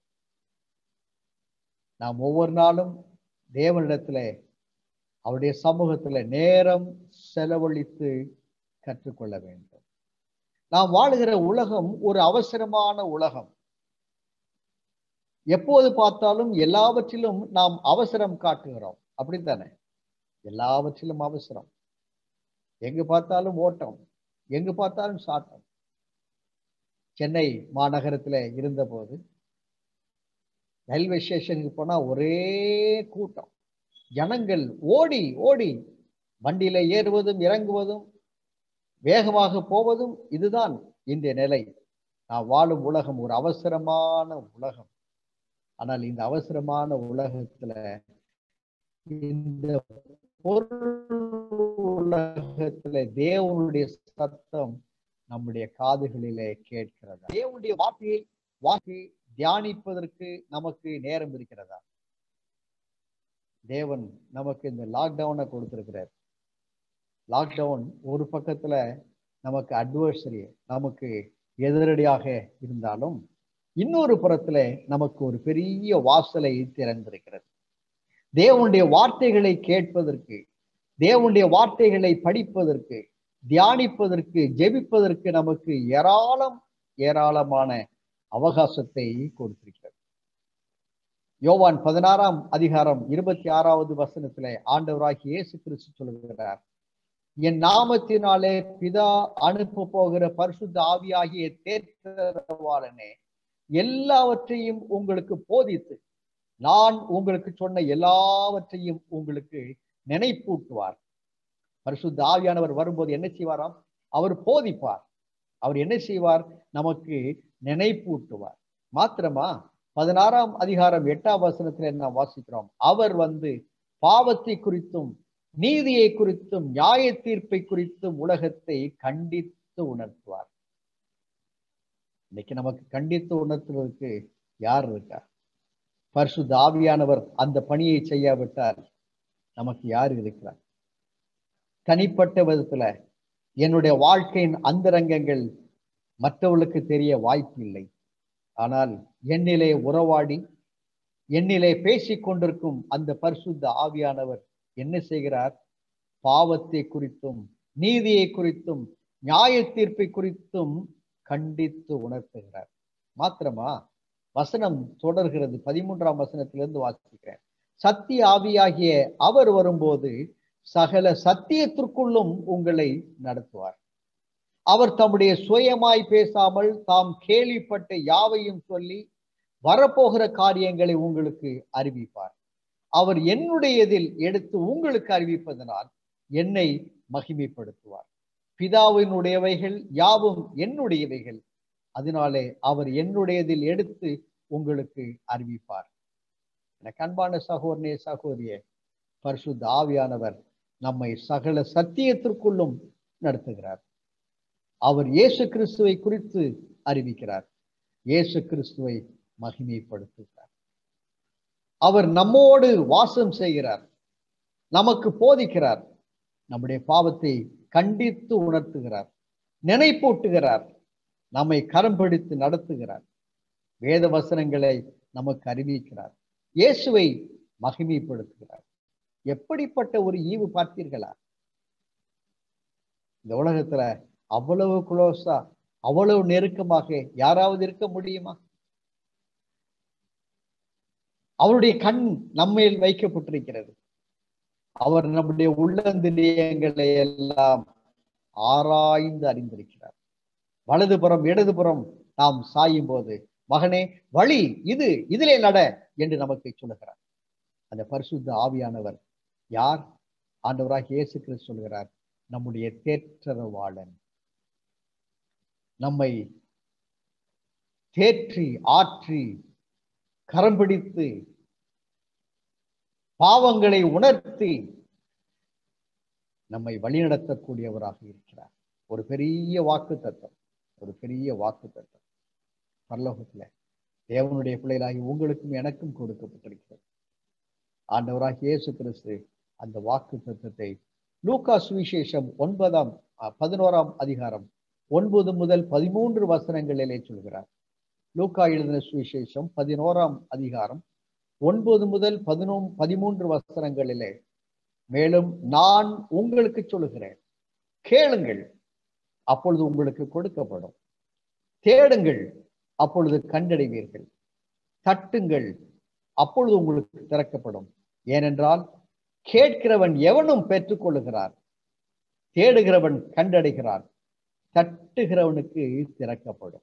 நாம் ஒவ்வொரு நாளும் தேவனிடத்துல அவருடைய சமூகத்துல நேரம் செலவழித்து கற்றுக்கொள்ள வேண்டும். நாம் வாழுகிற உலகம் ஒரு அவசரமான உலகம். எப்போது பார்த்தாலும் எல்லாவற்றிலும் நாம் அவசரம் காட்டுகிறோம். அப்படித்தானே? எல்லாவற்றிலும் அவசரம். எங்கு பார்த்தாலும் ஓட்டம், எங்கு பார்த்தாலும் சாட்டம். சென்னை மாநகரத்துல இருந்த போது ரயில்வே ஸ்டேஷனுக்கு போனா ஒரே கூட்டம், ஜனங்கள் ஓடி ஓடி வண்டியில ஏறுவதும் இறங்குவதும் வேகமாக போவதும். இதுதான் இன்றைய நிலை. நான் வாழும் உலகம் ஒரு அவசரமான உலகம். ஆனால் இந்த அவசரமான உலகத்துல, இந்த உலகத்துல தேவனுடைய சத்தம் நம்முடைய காதுகளிலே கேட்கிறதா? தேவனுடைய வார்த்தையை வாக்கி தியானிப்பதற்கு நமக்கு நேரம் இருக்கிறதா? தேவன் நமக்கு இந்த லாக்டவுனை கொடுத்திருக்கிறார். லாக்டவுன் ஒரு பக்கத்துல நமக்கு அட்வர்சரி, நமக்கு எதிரடியாக இருந்தாலும், இன்னொரு புறத்துல நமக்கு ஒரு பெரிய வாசலை திறந்திருக்கிறது. தேவனுடைய வார்த்தைகளை கேட்பதற்கு, தேவனுடைய வார்த்தைகளை படிப்பதற்கு, தியானிப்பதற்கு, ஜெபிப்பதற்கு நமக்கு ஏராளம் ஏராளமான அவகாசத்தை கொடுத்திருக்கிறது. யோவான் பதினாறாம் அதிகாரம் இருபத்தி ஆறாவது வசனத்திலே ஆண்டவராகிய இயேசு கிறிஸ்து சொல்கிறார், என் நாமத்தினாலே பிதா அனுப்ப போகிற பரிசுத்த ஆவியாகிய தேற்றரவாளனே எல்லாவற்றையும் உங்களுக்கு போதித்து நான் உங்களுக்கு சொன்ன எல்லாவற்றையும் உங்களுக்கு நினைப்பூட்டுவார். பரிசுத்த ஆவியானவர் வரும்போது என்ன செய்வாராம்? அவர் போதிப்பார். அவர் என்ன செய்வார்? நமக்கு நினைப்பூட்டுவார். மாத்திரமா, பதினாறாம் அதிகாரம் எட்டாம் வசனத்துல நாம் வாசிக்கிறோம், அவர் வந்து பாவத்தை குறித்தும் நீதியை குறித்தும் நியாய தீர்ப்பை குறித்தும் உலகத்தை கண்டித்து உணர்த்துவார். இன்னைக்கு நமக்கு கண்டித்து உணர்த்துவதற்கு யார் இருக்கா? பரிசுத்த ஆவியானவர் அந்த பணியை செய்யாவிட்டால் நமக்கு யார் இருக்கிறார்? தனிப்பட்ட விதத்துல என்னுடைய வாழ்க்கையின் அந்தரங்கங்கள் மற்றவர்களுக்கு தெரிய வாய்ப்பு இல்லை. ஆனால் என்னிலே உறவாடி என்னிலே பேசிக் கொண்டிருக்கும் அந்த பரிசுத்த ஆவியானவர் என்ன செய்கிறார்? பாவத்தை குறித்தும் நீதியை குறித்தும் நியாய தீர்ப்பை குறித்தும் கண்டித்து உணர்த்துகிறார். மாத்திரமா, வசனம் தொடர்கிறது. பதிமூன்றாம் வசனத்திலிருந்து வாசிக்கிறேன். சத்திய ஆவியாகிய அவர் வரும்போது சகல சத்தியத்திற்குள்ளும் உங்களை நடத்துவார். அவர் தம்முடைய சுயமாய் பேசாமல் தாம் கேள்விப்பட்ட யாவையும் சொல்லி வரப்போகிற காரியங்களை உங்களுக்கு அறிவிப்பார். அவர் என்னுடையதில் எடுத்து உங்களுக்கு அறிவிப்பதனால் என்னை மகிமைப்படுத்துவார். பிதாவினுடையவைகள் யாவும் என்னுடையவைகள், அதனாலே அவர் என்னுடையதில் எடுத்து உங்களுக்கு அறிவிப்பார். எனக்கு அன்பான சகோதரனே, சகோதரியே, பரிசுத்த ஆவியானவர் நம்மை சகல சத்தியத்திற்குள்ளும் நடத்துகிறார். அவர் இயேசு கிறிஸ்துவை குறித்து அறிவிக்கிறார். இயேசு கிறிஸ்துவை மகிமைப்படுத்துகிறார். அவர் நம்மோடு வாசம் செய்கிறார், நமக்கு போதிக்கிறார், நம்முடைய பாவத்தை கண்டித்து உணர்த்துகிறார், நினைப்பூட்டுகிறார், நம்மை கரம் பிடித்து நடத்துகிறார், வேத வசனங்களை நமக்கு அறிவிக்கிறார், இயேசுவை மகிமைப்படுத்துகிறார். எப்படிப்பட்ட ஒரு ஈவு பார்த்தீர்களா? இந்த உலகத்துல அவ்வளவு குளோஸா, அவ்வளவு நெருக்கமாக யாராவது இருக்க முடியுமா? அவருடைய கண் நம்மேல் வைக்கப்பட்டிருக்கிறது. அவர் நம்முடைய உள்ளந்திரியங்களை எல்லாம் ஆராய்ந்து அறிந்திருக்கிறார். வலதுபுறம் இடதுபுறம் நாம் சாயும் போது, மகனே வழி இது, இதிலே நட என்று நமக்கு சொல்லுகிறார். அந்த பரிசுத்த ஆவியானவர் யார்? ஆண்டவராகிய இயேசு கிறிஸ்து சொல்கிறார், நம்முடைய தேற்றரவாளன். நம்மை தேற்றி ஆற்றி கரம் பிடித்து பாவங்களை உணர்த்தி நம்மை வழிநடத்தக்கூடியவராக இருக்கிறார். ஒரு பெரிய வாக்கு தத்தம், ஒரு பெரிய வாக்கு தத்தம் பரலோகத்துல தேவனுடைய பிள்ளைகளாகி உங்களுக்கும் எனக்கும் கொடுக்கப்பட்டிருக்கிறது. ஆண்டவராகிய இயேசு கிறிஸ்து அந்த வாக்கு தத்தத்தை லூக்கா சுவிசேஷம் ஒன்பதாம் பதினோராம் அதிகாரம் ஒன்பது முதல் பதிமூன்று வசனங்களிலே சொல்கிறார். லூக்கா எழுதின சுவிசேஷம் பதினோராம் அதிகாரம் ஒன்பது முதல் பதினொ பதிமூன்று வசனங்களிலே, மேலும் நான் உங்களுக்கு சொல்லுகிறேன், கேளுங்கள் அப்பொழுது உங்களுக்கு கொடுக்கப்படும், தேடுங்கள் அப்பொழுது கண்டடைவீர்கள், தட்டுங்கள் அப்பொழுது உங்களுக்கு திறக்கப்படும். ஏனென்றால் கேட்கிறவன் எவனும் பெற்றுக் கொள்ளுகிறார், தேடுகிறவன் கண்டடைகிறான், தட்டுகிறவனுக்கு திறக்கப்படும்.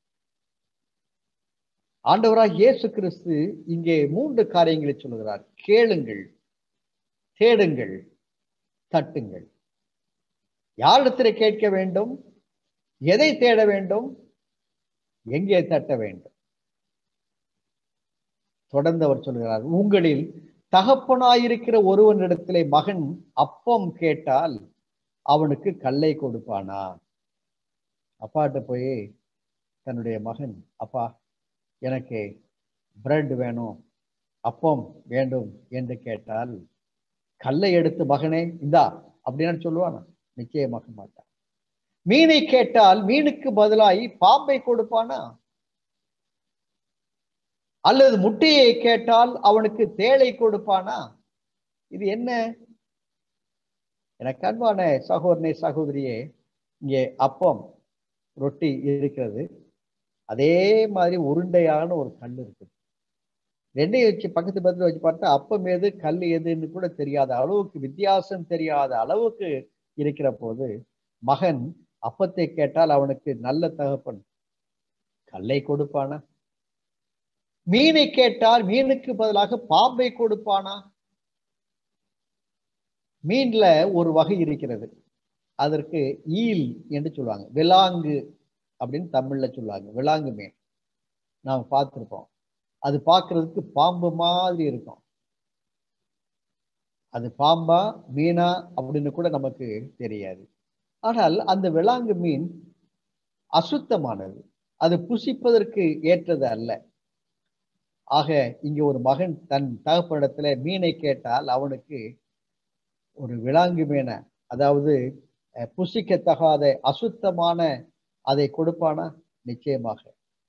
ஆண்டவராக இயேசு கிறிஸ்து இங்கே மூன்று காரியங்களை சொல்லுகிறார். கேளுங்கள், தேடுங்கள், தட்டுங்கள். யாரிடத்தில் கேட்க வேண்டும்? எதை தேட வேண்டும்? எங்கே தட்ட வேண்டும்? தொடர்ந்து அவர் சொல்கிறார், உங்களில் தகப்பனாயிருக்கிற ஒருவனிடத்திலே மகன் அப்பம் கேட்டால் அவனுக்கு கல்லை கொடுப்பானா? அப்பாட்ட போய் தன்னுடைய மகன், அப்பா எனக்கு பிரெட் வேணும், அப்பம் வேண்டும் என்று கேட்டால் கல்லை எடுத்து மகனே இந்தா அப்படின்னு சொல்லுவானா? நிச்சயமாக மாட்டான். மீனை கேட்டால் மீனுக்கு பதிலாய் பாம்பை கொடுப்பானா? அல்லது முட்டையை கேட்டால் அவனுக்கு தேளை கொடுப்பானா? இது என்ன? எனக்கு அன்பான சகோதரனே, சகோதரியே, இங்கே அப்பம் ரொட்டி இருக்கிறது, அதே மாதிரி உருண்டையான ஒரு கல் இருக்குது. ரெண்டையும் வச்சு பக்கத்து பக்கத்துல வச்சு பார்த்தா அப்பம் எது கல் எதுன்னு கூட தெரியாத அளவுக்கு, வித்தியாசம் தெரியாத அளவுக்கு இருக்கிற போது மகன் அப்பத்தை கேட்டால் அவனுக்கு நல்ல தகப்பன் கல்லை கொடுப்பானா? மீனை கேட்டால் மீனுக்கு பதிலாக பாம்பை கொடுப்பானா? மீன்ல ஒரு வகை இருக்கிறது, அதற்கு ஈல் என்று சொல்லுவாங்க, விலாங்கு அப்படின்னு தமிழ்ல சொல்லுவாங்க. விலாங்கு மீன் நாம் பார்த்திருப்போம். அது பார்க்கறதுக்கு பாம்பு மாதிரி இருக்கும். அது பாம்பா மீனா அப்படின்னு கூட நமக்கு தெரியாது. ஆனால் அந்த விலாங்கு மீன் அசுத்தமானது, அது புசிப்பதற்கு ஏற்றது அல்ல. ஆக இங்க ஒரு மகன் தன் தகப்பனிடத்துல மீனை கேட்டால் அவனுக்கு ஒரு விலாங்கு மீனை, அதாவது புசிக்கத்தகாத அசுத்தமான அதை கொடுப்பானா? நிச்சயமாக.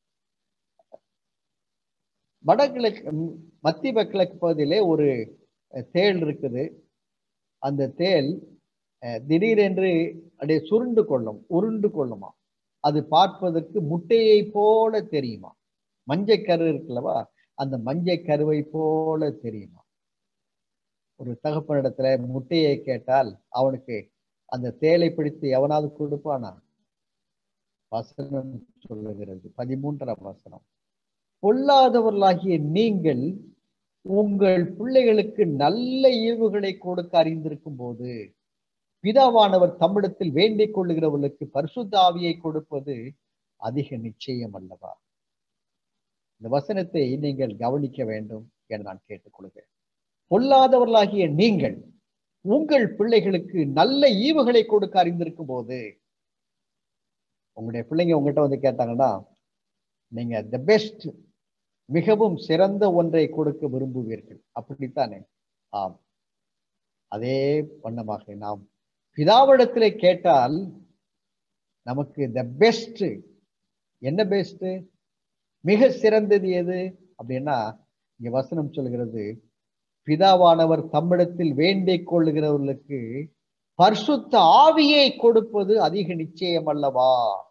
வடகிழக்கு மத்திய கிழக்கு பகுதியிலே ஒரு தேள் இருக்குது. அந்த தேள் திடீரென்று அப்படியே சுருண்டு கொள்ளும், உருண்டு கொள்ளுமா. அது பார்ப்பதற்கு முட்டையை போல தெரியுமா. மஞ்சள் கரு இருக்குல்லவா, அந்த மஞ்சள் கருவை போல தெரியுமா. ஒரு தகப்பனிடத்துல முட்டையை கேட்டால் அவனுக்கு அந்த தேளை பிடித்து எவனாவது கொடுப்பானா? வசனம் சொல்லுகிறது, பதிமூன்றாம் வசனம், பொல்லாதவர்களாகிய நீங்கள் உங்கள் பிள்ளைகளுக்கு நல்ல ஈவுகளை கொடுக்க அறிந்திருக்கும் போது பிதாவானவர் தம்மிடத்தில் வேண்டிக் கொள்ளுகிறவர்களுக்கு பரிசுத்த ஆவியை கொடுப்பது அதிக நிச்சயம் அல்லவா? இந்த வசனத்தை நீங்கள் கவனிக்க வேண்டும் என நான் கேட்டுக்கொள்கிறேன். பொல்லாதவர்களாகிய நீங்கள் உங்கள் பிள்ளைகளுக்கு நல்ல ஈவுகளை கொடுக்க அறிந்திருக்கும் போது, உங்களுடைய பிள்ளைங்க உங்ககிட்ட வந்து கேட்டாங்கன்னா நீங்க தி பெஸ்ட், மிகவும் சிறந்த ஒன்றை கொடுக்க விரும்புவீர்கள், அப்படித்தானே? ஆம். அதே வண்ணமாக நாம் பிதாவிடத்திலே கேட்டால் நமக்கு தி பெஸ்ட், என்ன பெஸ்ட், மிக சிறந்தது எது அப்படின்னா, இங்க வசனம் சொல்கிறது, பிதாவானவர் தம்மிடத்தில் வேண்டிக் கொள்ளுகிறவர்களுக்கு பரிசுத்த ஆவியை கொடுப்பது அதிக நிச்சயம் அல்லவா?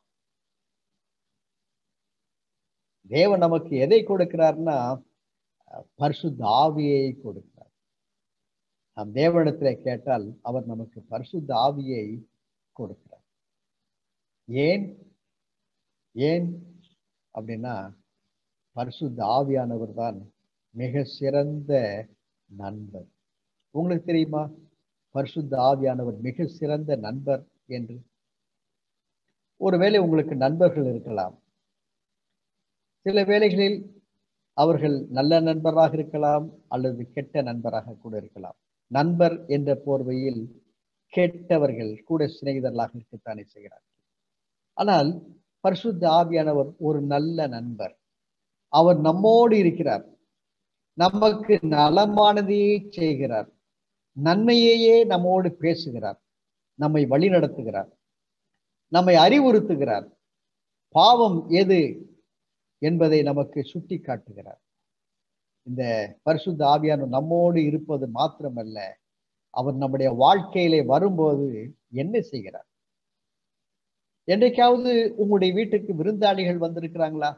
தேவன் நமக்கு எதை கொடுக்கிறார்னா பரிசுத்த ஆவியை கொடுக்கிறார். நாம் தேவனிடத்திலே கேட்டால் அவர் நமக்கு பரிசுத்த ஆவியை கொடுக்கிறார். ஏன் ஏன் அப்படின்னா, பரிசுத்த ஆவியானவர் தான் மிக சிறந்த நண்பர். உங்களுக்கு தெரியுமா பரிசுத்த ஆவியானவர் மிக சிறந்த நண்பர் என்று? ஒருவேளை உங்களுக்கு நண்பர்கள் இருக்கலாம். சில வேளைகளில் அவர்கள் நல்ல நண்பராக இருக்கலாம் அல்லது கெட்ட நண்பராக கூட இருக்கலாம். நண்பர் என்ற போர்வையில் கெட்டவர்கள் கூட சிநேகிதர்களாக இருக்கத்தானே செய்கிறார்கள். ஆனால் பரிசுத்த ஆவியானவர் ஒரு நல்ல நண்பர். அவர் நம்மோடு இருக்கிறார், நமக்கு நலமானதையே செய்கிறார், நன்மையையே நம்மோடு பேசுகிறார், நம்மை வழி நடத்துகிறார், நம்மை அறிவுறுத்துகிறார், பாவம் எது என்பதை நமக்கு சுட்டி காட்டுகிறார். இந்த பரிசுத்த ஆவியானவர் நம்மோடு இருப்பது மாத்திரமல்ல, அவர் நம்முடைய வாழ்க்கையிலே வரும்போது என்ன செய்கிறார்? என்றைக்காவது உங்களுடைய வீட்டுக்கு விருந்தாளிகள் வந்திருக்கிறாங்களா?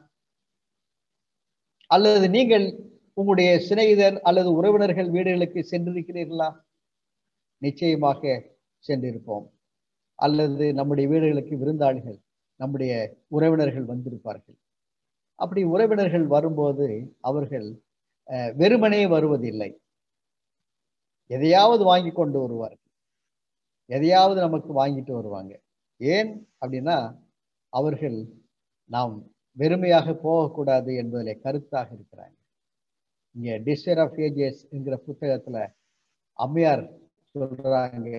அல்லது நீங்கள் உங்களுடைய சிநேகிதர் அல்லது உறவினர்கள் வீடுகளுக்கு சென்றிருக்கிறீர்களா? நிச்சயமாக சென்றிருப்போம். அல்லது நம்முடைய வீடுகளுக்கு விருந்தாளிகள், நம்முடைய உறவினர்கள் வந்திருப்பார்கள். அப்படி உறவினர்கள் வரும்போது அவர்கள் வெறுமனே வருவதில்லை, எதையாவது வாங்கி கொண்டு வருவார்கள், எதையாவது நமக்கு வாங்கிட்டு வருவாங்க. ஏன் அப்படின்னா, அவர்கள் நாம் வெறுமையாக போகக்கூடாது என்பதிலே கருத்தாக இருக்கிறாங்க. இங்க டிசைர் ஆஃப் ஏஜஸ் என்கிற புத்தகத்துல அம்மையார் சொல்றாங்க,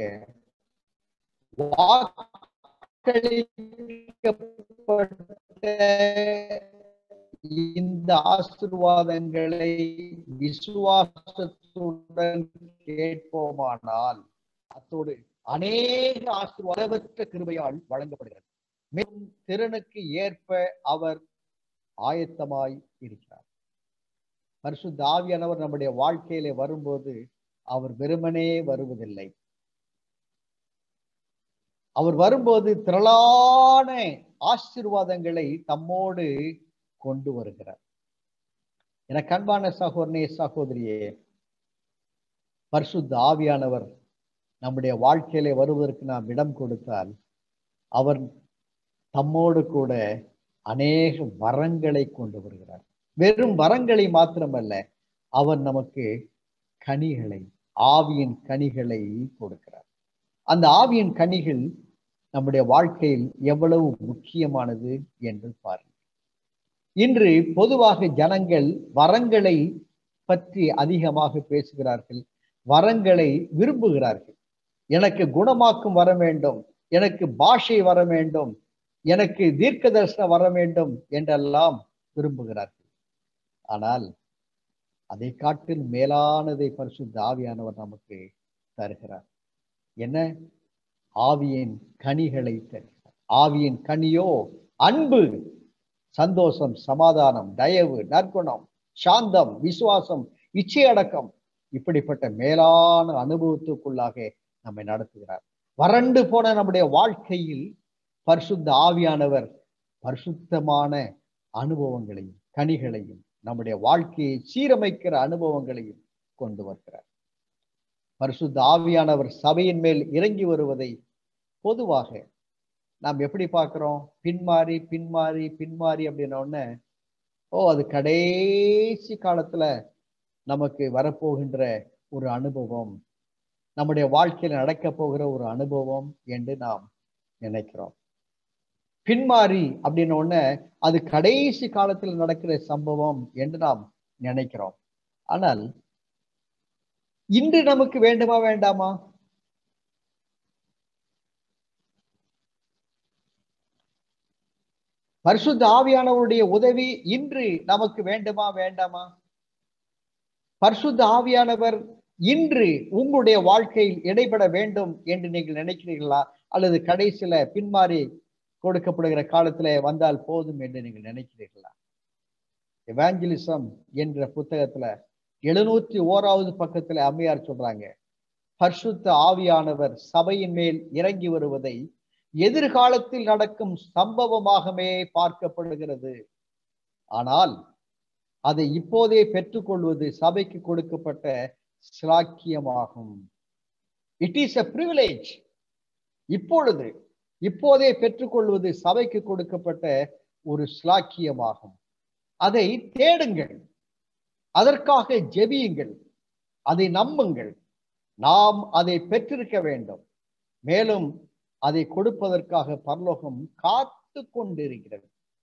இந்த ஆசீர்வாதங்களை விசுவாசத்துடன் கேட்போமானால் அத்தோடு அநேக ஆசீர்வாதமற்ற கிருபையால் வழங்கப்படுகிறது. மேலும் திறனுக்கு ஏற்ப அவர் ஆயத்தமாய் இருக்கிறார். பரிசுத்த ஆவியானவர் நம்முடைய வாழ்க்கையிலே வரும்போது அவர் வெறுமனே வருவதில்லை. அவர் வரும்போது திரளான ஆசீர்வாதங்களை தம்மோடு கொண்டு வருகிறார். எனக்கு அன்பான சகோதரனே, சகோதரியே, பரிசுத்த ஆவியானவர் நம்முடைய வாழ்க்கையிலே வருவதற்கு நாம் இடம் கொடுத்தால் அவர் தம்மோடு கூட அநேக வரங்களை கொண்டு வருகிறார். வெறும் வரங்களை மாத்திரமல்ல, அவர் நமக்கு கனிகளை, ஆவியின் கனிகளை கொடுக்கிறார். அந்த ஆவியின் கனிகள் நம்முடைய வாழ்க்கையில் எவ்வளவு முக்கியமானது என்று பாருங்கள். இன்று பொதுவாக ஜனங்கள் வரங்களை பற்றி அதிகமாக பேசுகிறார்கள், வரங்களை விரும்புகிறார்கள். எனக்கு குணமாக்கும் வர வேண்டும், எனக்கு பாஷை வர வேண்டும், எனக்கு தீர்க்க தரிசனம் வர வேண்டும் என்றெல்லாம் விரும்புகிறார்கள். ஆனால் அதை காட்டில் மேலானதை பரிசுத்த ஆவியானவர் நமக்கு தருகிறார். என்ன? ஆவியின் கனிகளை தருகிறார். ஆவியின் கனியோ அன்பு, சந்தோஷம், சமாதானம், தயவு, நற்குணம், சாந்தம், விசுவாசம், இச்சையடக்கம். இப்படிப்பட்ட மேலான அனுபவத்துக்குள்ளாக நம்மை நடத்துகிறார். வறண்டு போன நம்முடைய வாழ்க்கையில் பரிசுத்த ஆவியானவர் பரிசுத்தமான அனுபவங்களையும் கனிகளையும் நம்முடைய வாழ்க்கையை சீரமைக்கிற அனுபவங்களையும் கொண்டு வருகிறார். பரிசுத்த ஆவியானவர் சபையின் மேல் இறங்கி வருவதை பொதுவாக நாம் எப்படி பார்க்கிறோம்? பின்மாறி பின்மாறி பின்மாறி அப்படின்ன உடனே ஓ அது கடைசி காலத்துல நமக்கு வரப்போகின்ற ஒரு அனுபவம், நம்முடைய வாழ்க்கையில் நடக்க போகிற ஒரு அனுபவம் என்று நாம் நினைக்கிறோம். பின்மாறி அப்படின்ன உடனே அது கடைசி காலத்தில் நடக்கிற சம்பவம் என்று நாம் நினைக்கிறோம். ஆனால் இன்று நமக்கு வேண்டுமா வேண்டாமா? பரிசுத்த ஆவியானவருடைய உதவி இன்று நமக்கு வேண்டுமா வேண்டாமா? பரிசுத்த ஆவியானவர் இன்று உங்களுடைய வாழ்க்கையில் இடைபெற வேண்டும் என்று நீங்கள் நினைக்கிறீர்களா? அல்லது கடைசியில பின்மாறி கொடுக்கப்படுகிற காலத்துல வந்தால் போதும் என்று நீங்கள் நினைக்கிறீர்களா? எவாஞ்சலிசம் என்ற புத்தகத்துல எழுநூற்றி ஓராவது பக்கத்துல அம்மையார் சொல்றாங்க, பரிசுத்த ஆவியானவர் சபையின் மேல் இறங்கி வருவதை எதிர்காலத்தில் நடக்கும் சம்பவமாகவே பார்க்கப்படுகிறது. ஆனால் அதை இப்போதே பெற்றுக்கொள்வது சபைக்கு கொடுக்கப்பட்ட சிலாக்கியமாகும். It is a privilege. இப்பொழுது இப்போதே பெற்றுக்கொள்வது சபைக்கு கொடுக்கப்பட்ட ஒரு சிலாக்கியமாகும். அதை தேடுங்கள், அதற்காக ஜெபியுங்கள், அதை நம்புங்கள். நாம் அதை பெற்றிருக்க வேண்டும். மேலும் அதை கொடுப்பதற்காக பரலோகம் காத்து கொண்டிருக்கிறது.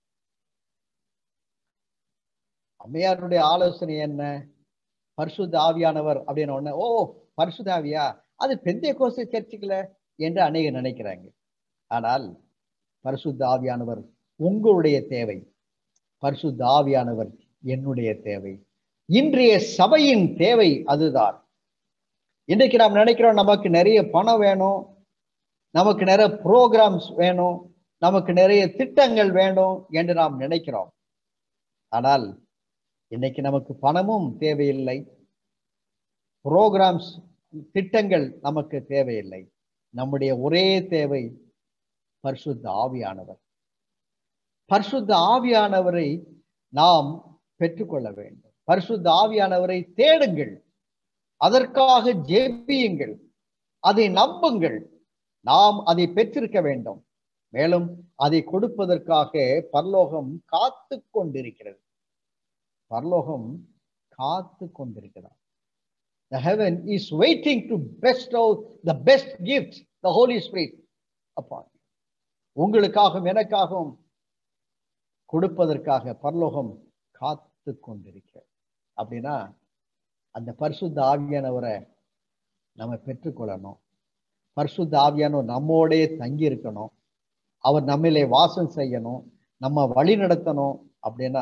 அம்மையாருடைய ஆலோசனை என்ன? பரிசுத்த ஆவியானவர் அப்படின்னு ஒண்ணு, ஓ பரிசுத்த ஆவியா, அது பெந்தேகோஸ்தே சர்ச்சுக்குல என்று அநேகர் நினைக்கிறாங்க. ஆனால் பரிசுத்த ஆவியானவர் உங்களுடைய தேவை, பரிசுத்த ஆவியானவர் என்னுடைய தேவை, இன்றைய சபையின் தேவை அதுதான். இன்றைக்கு நாம் நினைக்கிறோம் நமக்கு நிறைய பணம் வேணும், நமக்கு நிறைய ப்ரோக்ராம்ஸ் வேணும், நமக்கு நிறைய திட்டங்கள் வேணும் என்று நாம் நினைக்கிறோம். ஆனால் இன்னைக்கு நமக்கு பணமும் தேவையில்லை, ப்ரோக்ராம்ஸ் திட்டங்கள் நமக்கு தேவையில்லை. நம்முடைய ஒரே தேவை பரிசுத்த ஆவியானவர். பரிசுத்த ஆவியானவரை நாம் பெற்றுக்கொள்ள வேண்டும். பரிசுத்த ஆவியானவரை தேடுங்கள், அதற்காக ஜெபியுங்கள், அதை நம்புங்கள். நாம் அதை பெற்றிருக்க வேண்டும். மேலும் அதை கொடுப்பதற்காக பரலோகம் காத்து கொண்டிருக்கிறது. பரலோகம் காத்து கொண்டிருக்கிறார். The heaven is waiting to bestow the best gift, the Holy Spirit upon you. உங்களுக்காகவும் எனக்காகவும் கொடுப்பதற்காக பரலோகம் காத்து கொண்டிருக்கிறது. அப்படின்னா அந்த பரிசுத்த ஆவியானவரை நம்ம பெற்றுக்கொள்ளணும். பரிசுத்த ஆவியானவர் நம்மோடே தங்கி இருக்கணும், அவர் நம்மிலே வாசம் செய்யணும், நம்ம வழி நடத்தணும். அப்படின்னா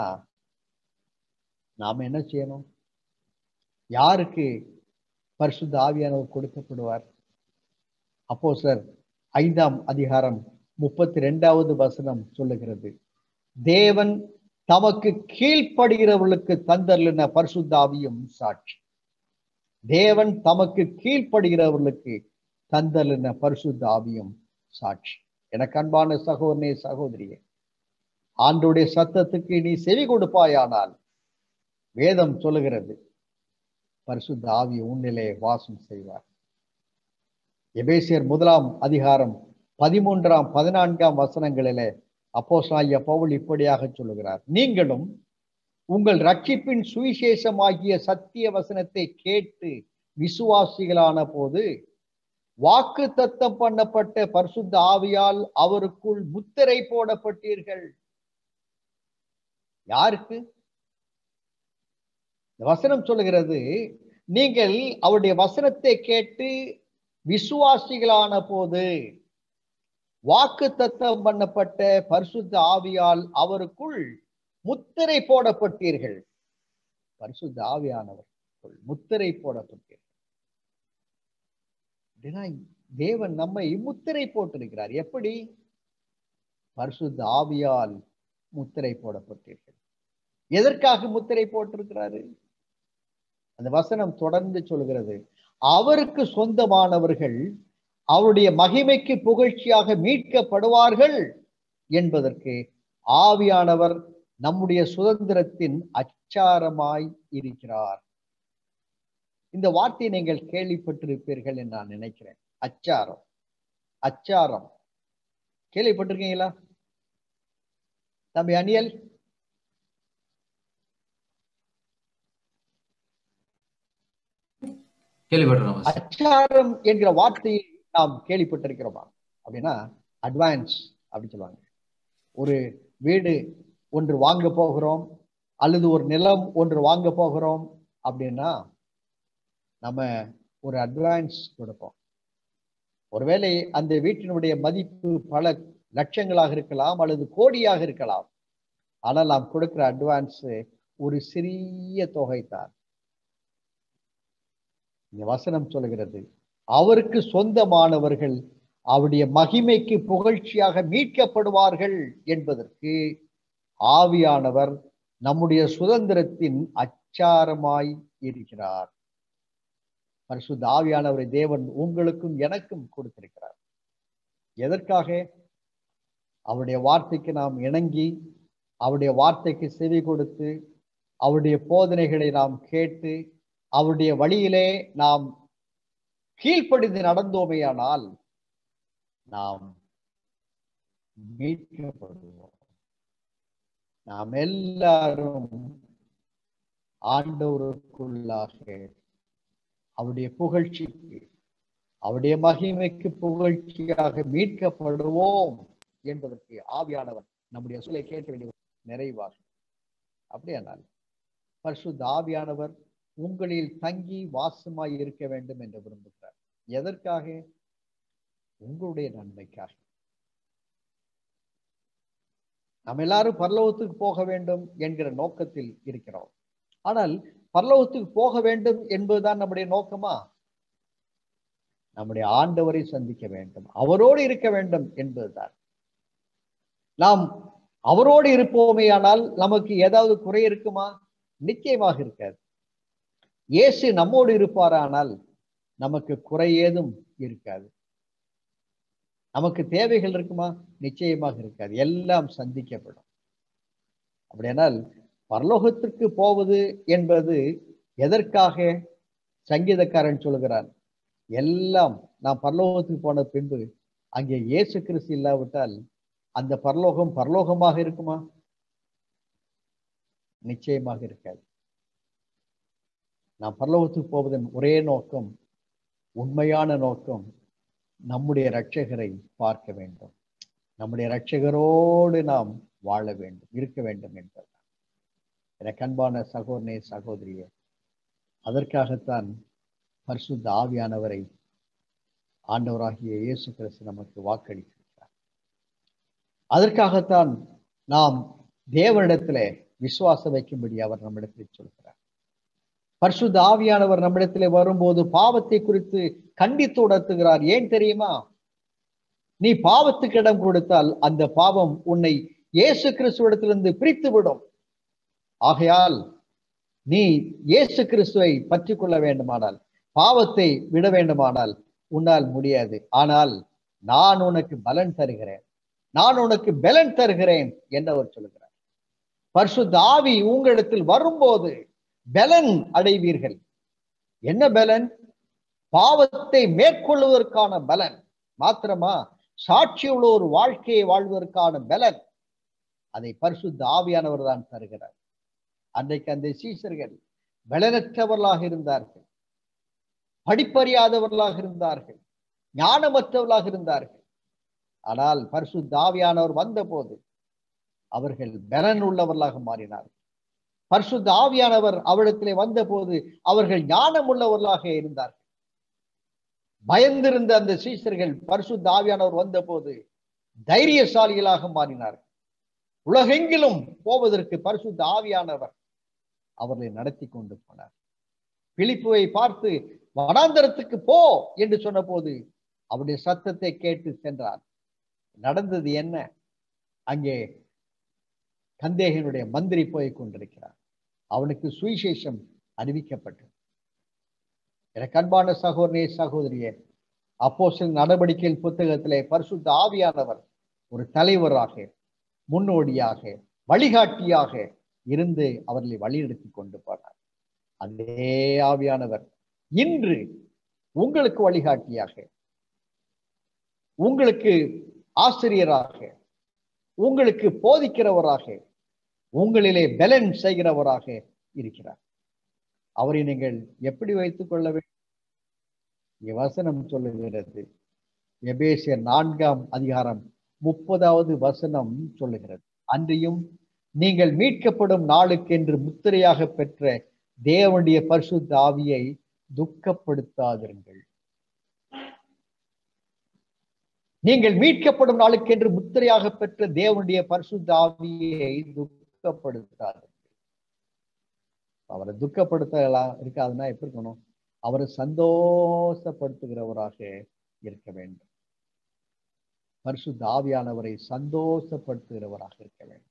நாம என்ன செய்யணும்? யாருக்கு பரிசுத்த ஆவியானவர் கொடுக்கப்படுவார்? அப்போஸ்தலர் ஐந்தாம் அதிகாரம் முப்பத்தி ரெண்டாவது வசனம் சொல்லுகிறது, தேவன் தமக்கு கீழ்ப்படுகிறவர்களுக்கு தந்தருளின பரிசுத்த ஆவியும் சாட்சி. தேவன் தமக்கு கீழ்ப்படுகிறவர்களுக்கு தந்தருளின பரிசுத்த ஆவியும் சாட்சி. எனக்கு அன்பான சகோதரனே சகோதரியே, ஆண்டவருடைய சத்தத்துக்கு நீ செவி கொடுப்பாயானால் வேதம் சொல்லுகிறது பரிசுத்த ஆவி உன்னிலே வாசம் செய்வார். எபேசியர் முதலாம் அதிகாரம் பதிமூன்றாம் பதினான்காம் வசனங்களிலே அப்போஸ்தலனாகிய பவுல் இப்படியாக சொல்லுகிறார், நீங்களும் உங்கள் ரட்சிப்பின் சுவிசேஷமாகிய சத்திய வசனத்தை கேட்டு விசுவாசிகளான போது வாக்கு தத்தம் பண்ணப்பட்ட பரிசுத்த ஆவியால் அவருக்குள் முத்திரை போடப்பட்டீர்கள். யாருக்கு? இந்த வசனம் சொல்லுகிறது, நீங்கள் அவருடைய வசனத்தை கேட்டு விசுவாசிகளான போது வாக்கு தத்தம் பண்ணப்பட்ட பரிசுத்த ஆவியால் அவருக்குள் முத்திரை போடப்பட்டீர்கள். பரிசுத்த ஆவியானவருக்குள் முத்திரை போடப்பட்டீர்கள். தேவன் நம்மை முத்திரை போட்டிருக்கிறார். எப்படி? பரிசுத்த ஆவியால் முத்திரை போடப்பட்டீர்கள். எதற்காக முத்திரை போட்டிருக்கிறாரு? அந்த வசனம் தொடர்ந்து சொல்கிறது, அவருக்கு சொந்தமானவர்கள் அவருடைய மகிமைக்கு புகழ்ச்சியாக மீட்கப்படுவார்கள் என்பதற்கு ஆவியானவர் நம்முடைய சுதந்திரத்தின் அச்சாரமாய் இருக்கிறார். இந்த வார்த்தையை நீங்கள் கேள்விப்பட்டிருப்பீர்கள் என்று நான் நினைக்கிறேன். அச்சாரம், அச்சாரம் கேள்விப்பட்டிருக்கீங்களா தம்பி அனியல்? அச்சாரம் என்கிற வார்த்தையை நாம் கேள்விப்பட்டிருக்கிறோமா? அப்படின்னா அட்வான்ஸ் அப்படி சொல்லுவாங்க. ஒரு வீடு ஒன்று வாங்க போகிறோம் அல்லது ஒரு நிலம் ஒன்று வாங்க போகிறோம் அப்படின்னா நம்ம ஒரு அட்வான்ஸ் கொடுப்போம். ஒருவேளை அந்த வீட்டினுடைய மதிப்பு பல லட்சங்களாக இருக்கலாம் அல்லது கோடியாக இருக்கலாம். ஆனால் நாம் கொடுக்கிற அட்வான்ஸ் ஒரு சிறிய தொகை தான். இந்த வசனம் சொல்கிறது, அவருக்கு சொந்தமானவர்கள் அவருடைய மகிமைக்கு புகழ்ச்சியாக மீட்கப்படுவார்கள் என்பதற்கு ஆவியானவர் நம்முடைய சுதந்திரத்தின் அச்சாரமாய் இருக்கிறார். பரிசுத்த ஆவியானவரை தேவன் உங்களுக்கும் எனக்கும் கொடுத்திருக்கிறார். எதற்காக? அவருடைய வார்த்தைக்கு நாம் இணங்கி, அவருடைய வார்த்தைக்கு செவி கொடுத்து, அவருடைய போதனைகளை நாம் கேட்டு, அவருடைய வழியிலே நாம் கீழ்ப்படிந்து நடந்தோமேயானால் நாம் மீட்கப்படுவோம். நாம் எல்லாரும் ஆண்டவருக்குள்ளாக அவருடைய புகழ்ச்சிக்கு, அவருடைய மகிமைக்கு புகழ்ச்சியாக மீட்கப்படுவோம் என்பதற்கு ஆவியானவர் நம்முடைய சொல்லை கேட்க வேண்டிய நிறைவாக. அப்படியானால் பரிசுத்த ஆவியானவர் உங்களில் தங்கி வாசமாய் இருக்க வேண்டும் என்று விரும்புகிறார். எதற்காக? உங்களுடைய நன்மைக்காக. நாம் எல்லாரும் பரலோகத்துக்கு போக வேண்டும் என்கிற நோக்கத்தில் இருக்கிறோம். ஆனால் பரலோகத்துக்கு போக வேண்டும் என்பதுதான் நம்முடைய நோக்கமா? நம்முடைய ஆண்டவரை சந்திக்க வேண்டும், அவரோடு இருக்க வேண்டும் என்பதுதான். நாம் அவரோடு இருப்போமே ஆனால் நமக்கு ஏதாவது குறை இருக்குமா? நிச்சயமாக இருக்காது. இயேசு நம்மோடு இருப்பாரானால் நமக்கு குறை ஏதும் இருக்காது. நமக்கு தேவைகள் இருக்குமா? நிச்சயமாக இருக்காது. எல்லாம் சந்திக்கப்படும். அப்படியானால் பரலோகத்திற்கு போவது என்பது எதற்காக? சங்கீதக்காரன் சொல்கிறான், எல்லாம் நாம் பரலோகத்துக்கு போன பின்பு அங்கே இயேசு கிறிஸ்து இல்லாவிட்டால் அந்த பரலோகம் பரலோகமாக இருக்குமா? நிச்சயமாக இருக்காது. நாம் பரலோகத்துக்கு போவதன் ஒரே நோக்கம், உண்மையான நோக்கம், நம்முடைய இரட்சகரை பார்க்க வேண்டும், நம்முடைய இரட்சகரோடு நாம் வாழ வேண்டும், இருக்க வேண்டும் என்பது. எனக்கு அன்பான சகோதரனே, சகோதரியே, அதற்காகத்தான் பரிசுத்த ஆவியானவரை ஆண்டவராகிய இயேசு கிறிஸ்து நமக்கு வாக்களித்திருக்கிறார். அதற்காகத்தான் நாம் தேவனிடத்திலே விசுவாசம் வைக்கும்படி அவர் நம்மிடத்தில் சொல்கிறார். பரிசுத்த ஆவியானவர் நம்மிடத்திலே வரும்போது பாவத்தை குறித்து கண்டித்து உணர்த்துகிறார். ஏன் தெரியுமா? நீ பாவத்துக்கு இடம் கொடுத்தால் அந்த பாவம் உன்னை இயேசு கிறிஸ்துவிடத்திலிருந்து பிரித்து விடும். ஆகையால் நீ இயேசு கிறிஸ்துவை பற்றி கொள்ள வேண்டுமானால், பாவத்தை விட வேண்டுமானால் உன்னால் முடியாது. ஆனால் நான் உனக்கு பலன் தருகிறேன், நான் உனக்கு பலன் தருகிறேன் என்று அவர் சொல்கிறார். பரிசுத்த ஆவி உங்களிடத்தில் வரும்போது பலன் அடைவீர்கள். என்ன பலன்? பாவத்தை மேற்கொள்வதற்கான பலன் மாத்திரமா, சாட்சியுள்ள ஒரு வாழ்க்கையை வாழ்வதற்கான பலன் அதை பரிசுத்த ஆவியானவர் தான் தருகிறார். அன்றைக்கு அந்த சீஷர்கள் பலனற்றவர்களாக இருந்தார்கள், படிப்பறியாதவர்களாக இருந்தார்கள், ஞானமற்றவர்களாக இருந்தார்கள். ஆனால் பரிசுத்த ஆவியானவர் வந்த போது அவர்கள் பலன் உள்ளவர்களாக மாறினார்கள். பரிசுத்த ஆவியானவர் அவரிடத்திலே வந்த போது அவர்கள் ஞானம் உள்ளவர்களாக இருந்தார்கள். பயந்திருந்த அந்த சீஷர்கள் பரிசுத்த ஆவியானவர் வந்த போது தைரியசாலிகளாக மாறினார்கள். உலகெங்கிலும் போவதற்கு பரிசுத்த ஆவியானவர் அவர்களை நடத்தி கொண்டு போனார். பிலிப்புவை பார்த்து வனாந்தரத்துக்கு போ என்று சொன்ன போது அவருடைய சத்தத்தை கேட்டு சென்றார். நடந்தது என்ன? அங்கே கந்தேகனுடைய மந்திரி போய் கொண்டிருக்கிறார். அவனுக்கு சுவிசேஷம் அறிவிக்கப்பட்டது. எனக்கு அன்பான சகோதரனே, சகோதரியே, அப்போஸ்தலர் நடவடிக்கையின் புத்தகத்திலே பரிசுத்த ஆவியானவர் ஒரு தலைவராக, முன்னோடியாக, வழிகாட்டியாக இருந்து அவர்களை வழிநடத்தி கொண்டு போனார். அதே ஆவியானவர் இன்று உங்களுக்கு வழிகாட்டியாக, உங்களுக்கு ஆசிரியராக, உங்களுக்கு போதிக்கிறவராக, உங்களிலே பலன் செய்கிறவராக இருக்கிறார். அவரை நீங்கள் எப்படி வைத்துக் கொள்ள வேண்டும்? வசனம் சொல்லுகிறது, எபேசியர் நான்காம் அதிகாரம் முப்பதாவது வசனம் சொல்லுகிறது, அன்றியும் நீங்கள் மீட்கப்படும் நாளுக்கென்று முத்திரையாக பெற்ற தேவனுடைய பரிசுத்த ஆவியை துக்கப்படுத்தாதிருங்கள். நீங்கள் மீட்கப்படும் நாளுக்கென்று முத்திரையாக பெற்ற தேவனுடைய பரிசுத்த ஆவியை துக்கப்படுத்தாதிருங்கள். அவரை துக்கப்படுத்தலாம் இருக்காதுன்னா எப்படி இருக்கணும்? அவரை சந்தோஷப்படுத்துகிறவராக இருக்க வேண்டும். பரிசுத்த ஆவியானவரை சந்தோஷப்படுத்துகிறவராக இருக்க வேண்டும்.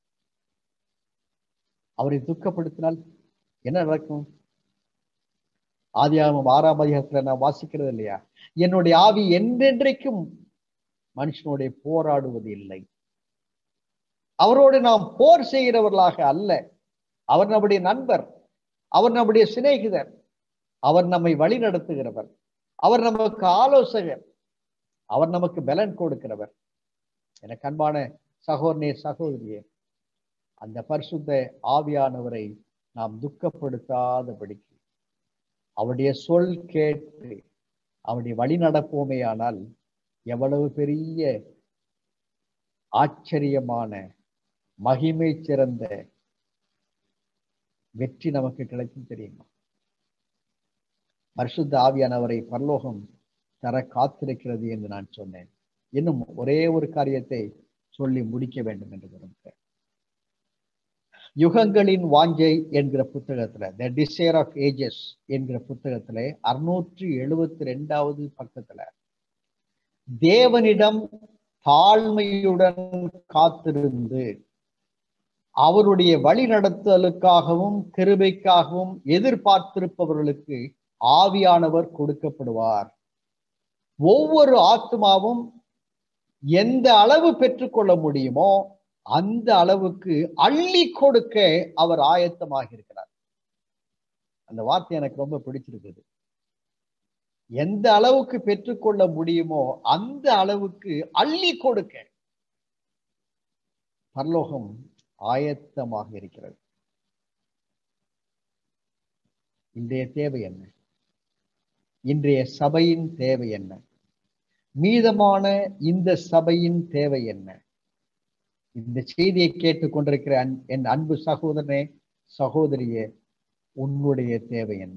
அவரை துக்கப்படுத்தினால் என்ன நடக்கும்? ஆதியாகமம் ஆறாம் அதிகாரத்துல நான் வாசிக்கிறது இல்லையா, என்னுடைய ஆவி என்றென்றைக்கும் மனுஷனுடைய போராடுவது இல்லை. அவரோடு நாம் போர் செய்கிறவர்களாக அல்ல. அவர் நம்முடைய நண்பர், அவர் நம்முடைய சிநேகிதர், அவர் நம்மை வழி நடத்துகிறவர், அவர் நமக்கு ஆலோசகர், அவர் நமக்கு பலன் கொடுக்கிறவர். எனக்கு அன்பான சகோதரனே, சகோதரியே, அந்த பரிசுத்த ஆவியானவரை நாம் துக்கப்படுத்தாதபடிக்கு அவருடைய சொல் கேட்டு அவருடைய வழி நடப்போமே ஆனால் எவ்வளவு பெரிய ஆச்சரியமான மகிமை சிறந்த வெற்றி நமக்கு கிடைக்கும் தெரியுமா? பரிசுத்த ஆவியானவரை பரலோகம் தர காத்திருக்கிறது என்று நான் சொன்னேன். இன்னும் ஒரே ஒரு காரியத்தை சொல்லி முடிக்க வேண்டும் என்று விரும்புகிறேன். யுகங்களின் வாஞ்சை என்கிற புத்தகத்துல, த டிசைர் ஆஃப் ஏஜஸ் என்கிற புத்தகத்துல அறுநூற்றி எழுபத்தி ரெண்டாவது பக்கத்துல தேவனிடம் தாழ்மையுடன் காத்திருந்து அவருடைய வழி நடத்தலுக்காகவும் கிருபைக்காகவும் எதிர்பார்த்திருப்பவர்களுக்கு ஆவியானவர் கொடுக்கப்படுவார். ஒவ்வொரு ஆத்மாவும் எந்த அளவு பெற்றுக்கொள்ள முடியுமோ அந்த அளவுக்கு அள்ளி கொடுக்க அவர் ஆயத்தமாக இருக்கிறார். அந்த வார்த்தை எனக்கு ரொம்ப பிடிச்சிருக்குது. எந்த அளவுக்கு பெற்றுக்கொள்ள முடியுமோ அந்த அளவுக்கு அள்ளி கொடுக்க பரலோகம் ஆயத்தமாக இருக்கிறது. இன்றைய தேவை என்ன? இன்றைய சபையின் தேவை என்ன? மீதமான இந்த சபையின் தேவை என்ன? இந்த செய்தியை கேட்டுக் கொண்டிருக்கிற என் அன்பு சகோதரனே, சகோதரியே, உன்னுடைய தேவை என்ன?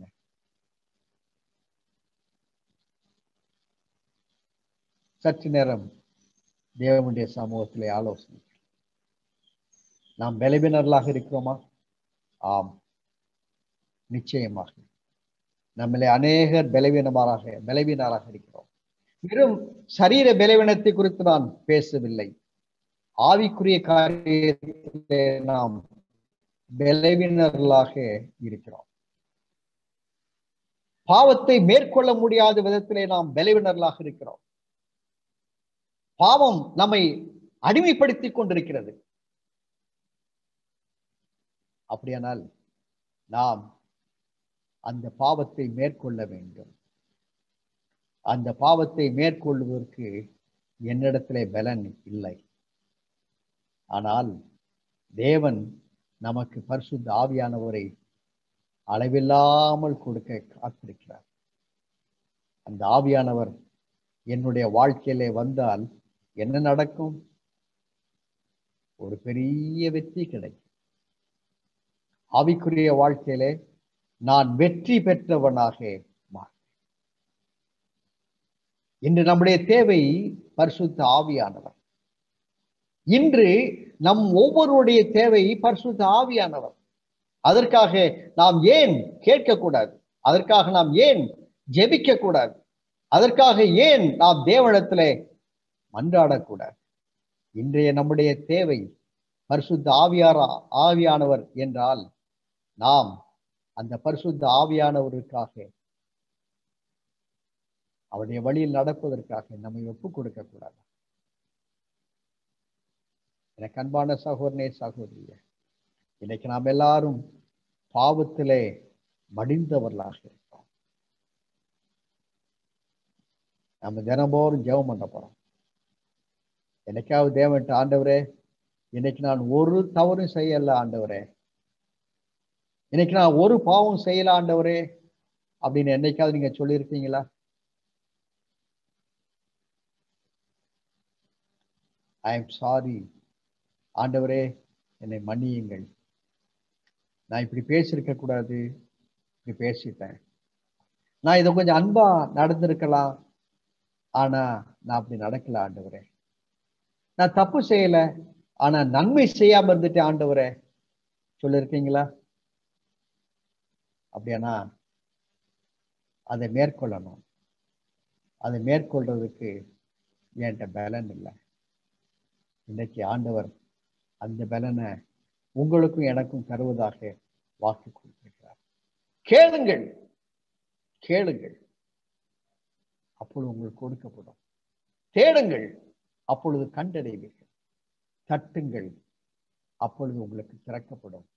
சற்று நேரம் தேவனுடைய சமூகத்திலே ஆலோசனை. நாம் பலவீனர்களாக இருக்கிறோமா? ஆம், நிச்சயமாக நம்மளே அநேகர் பலவீனமாக பலவீனராக இருக்கிறோம். வெறும் சரீர பலவீனத்தை குறித்து நான் பேசவில்லை. ஆவிக்குரிய காரியத்திலே நாம் பலவீனர்களாக இருக்கிறோம். பாவத்தை மேற்கொள்ள முடியாத விதத்திலே நாம் பலவீனர்களாக இருக்கிறோம். பாவம் நம்மை அடிமைப்படுத்தி கொண்டிருக்கிறது. அப்படியானால் நாம் அந்த பாவத்தை மேற்கொள்ள வேண்டும். அந்த பாவத்தை மேற்கொள்வதற்கு என்னிடத்திலே பலன் இல்லை. ஆனால் தேவன் நமக்கு பரிசுத்த ஆவியானவரை அளவில்லாமல் கொடுக்க காத்திருக்கிறார். அந்த ஆவியானவர் என்னுடைய வாழ்க்கையிலே வந்தால் என்ன நடக்கும்? ஒரு பெரிய வெற்றி கிடைக்கும். ஆவிக்குரிய வாழ்க்கையிலே நான் வெற்றி பெற்றவனாக மாறேன். இன்று நம்முடைய தேவை பரிசுத்த ஆவியானவர். இன்று நம் ஒவ்வொருடைய தேவை பரிசுத்த ஆவியானவர். அதற்காக நாம் ஏன் கேட்கக்கூடாது? அதற்காக நாம் ஏன் ஜெபிக்க கூடாது? அதற்காக ஏன் நாம் தேவனிடத்திலே மன்றாடக்கூடாது? இன்றைய நம்முடைய தேவை பரிசுத்த ஆவியாரா ஆவியானவர் என்றால் நாம் அந்த பரிசுத்த ஆவியானவருக்காக அவருடைய வழியில் நடப்பதற்காக நம்மை ஒப்புக் கொடுக்க கூடாது. எனக்கு அன்பான சகோதரனே, சகோதரியே, இன்னைக்கு நாம் எல்லாரும் பாவத்திலே மடிந்தவர்களாக இருக்கோம். நம்ம தினம்போறும் ஜெபம் பண்ண போறோம். என்னைக்காவது தேவன்ட்ட, ஆண்டவரே இன்னைக்கு நான் ஒரு தவறும் செய்யல ஆண்டவரே, இன்னைக்கு நான் ஒரு பாவம் செய்யல ஆண்டவரே அப்படின்னு என்னைக்காவது நீங்க சொல்லியிருக்கீங்களா? ஐ எம் சாரி ஆண்டவரே, என்னை மன்னியுங்கள், நான் இப்படி பேசியிருக்க கூடாது, இப்படி பேசிட்டேன், நான் இதை கொஞ்சம் அன்பா நடந்திருக்கலாம், ஆனா நான் அப்படி நடக்கல ஆண்டவரே, நான் தப்பு செய்யல ஆனா நன்மை செய்யாம இருந்துட்டேன் ஆண்டவரே சொல்லிருக்கீங்களா? அப்படியானா அதை மேற்கொள்ளணும். அதை மேற்கொள்றதுக்கு என்கிட்ட பலன் இல்லை. இன்னைக்கு ஆண்டவர் அந்த பலனை உங்களுக்கும் எனக்கும் தருவதாக வாக்கு கொடுத்திருக்கிறார். கேளுங்கள், கேளுங்கள், அப்பொழுது உங்களுக்கு கொடுக்கப்படும். தேடுங்கள், அப்பொழுது கண்டடைவீர்கள். தட்டுங்கள், அப்பொழுது உங்களுக்கு திறக்கப்படும்.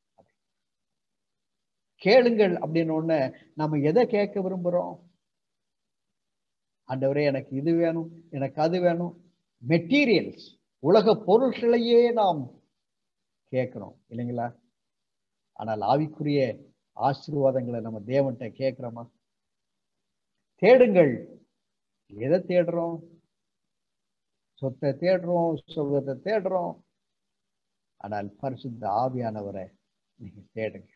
கேளுங்கள் அப்படின்னு ஒண்ணு நம்ம எதை கேட்க விரும்புறோம்? ஆண்டவரே எனக்கு இது வேணும், எனக்கு அது வேணும், மெட்டீரியல்ஸ், உலக பொருட்களையே நாம் கேட்கிறோம் இல்லைங்களா? ஆனால் ஆவிக்குரிய ஆசீர்வாதங்களை நம்ம தேவன்கிட்ட கேட்கிறோமா? தேடுங்கள். எதை தேடுறோம்? சொத்தை தேடுறோம், சுகத்தை தேடுறோம். ஆனால் பரிசுத்த ஆவியானவரை நீங்க தேடுங்க,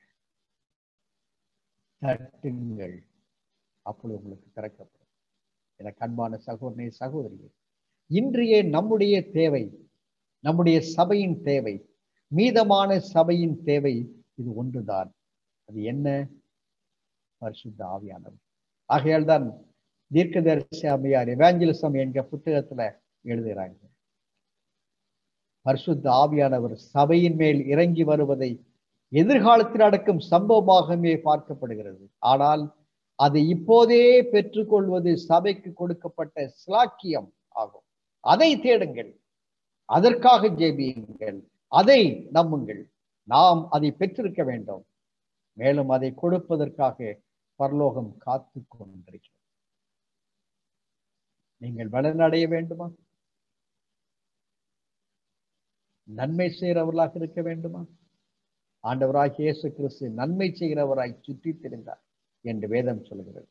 தட்டுங்கள், அப்பொழுது உங்களுக்கு திறக்கப்படும். எனக்கு அன்பான சகோதரனே, சகோதரியே, இன்றைய நம்முடைய தேவை, நம்முடைய சபையின் தேவை, மீதமான சபையின் தேவை இது ஒன்றுதான். அது என்ன? பரிசுத்த ஆவியானவர். ஆகையால் தான் தீர்க்கதரிசி அம்மையார் எவாஞ்சலிசம் என்கிற புத்தகத்துல எழுதுகிறாங்க, பரிசுத்த ஆவியானவர் சபையின் மேல் இறங்கி வருவதை எதிர்காலத்தில் நடக்கும் சம்பவமாகவே பார்க்கப்படுகிறது. ஆனால் அதை இப்போதே பெற்றுக்கொள்வது சபைக்கு கொடுக்கப்பட்ட ஸ்லாக்கியம் ஆகும். அதை தேடுங்கள், அதற்காக ஜெபியுங்கள், அதை நம்புங்கள். நாம் அதை பெற்றிருக்க வேண்டும். மேலும் அதை கொடுப்பதற்காக பரலோகம் காத்து கொண்டிருக்கிறது. நீங்கள் பலனடைய வேண்டுமா? நன்மை செய்கிறவர்களாக இருக்க வேண்டுமா? ஆண்டவராய் இயேசு கிறிஸ்து நன்மை செய்கிறவராய் சுற்றி திரிந்தார் என்று வேதம் சொல்கிறது.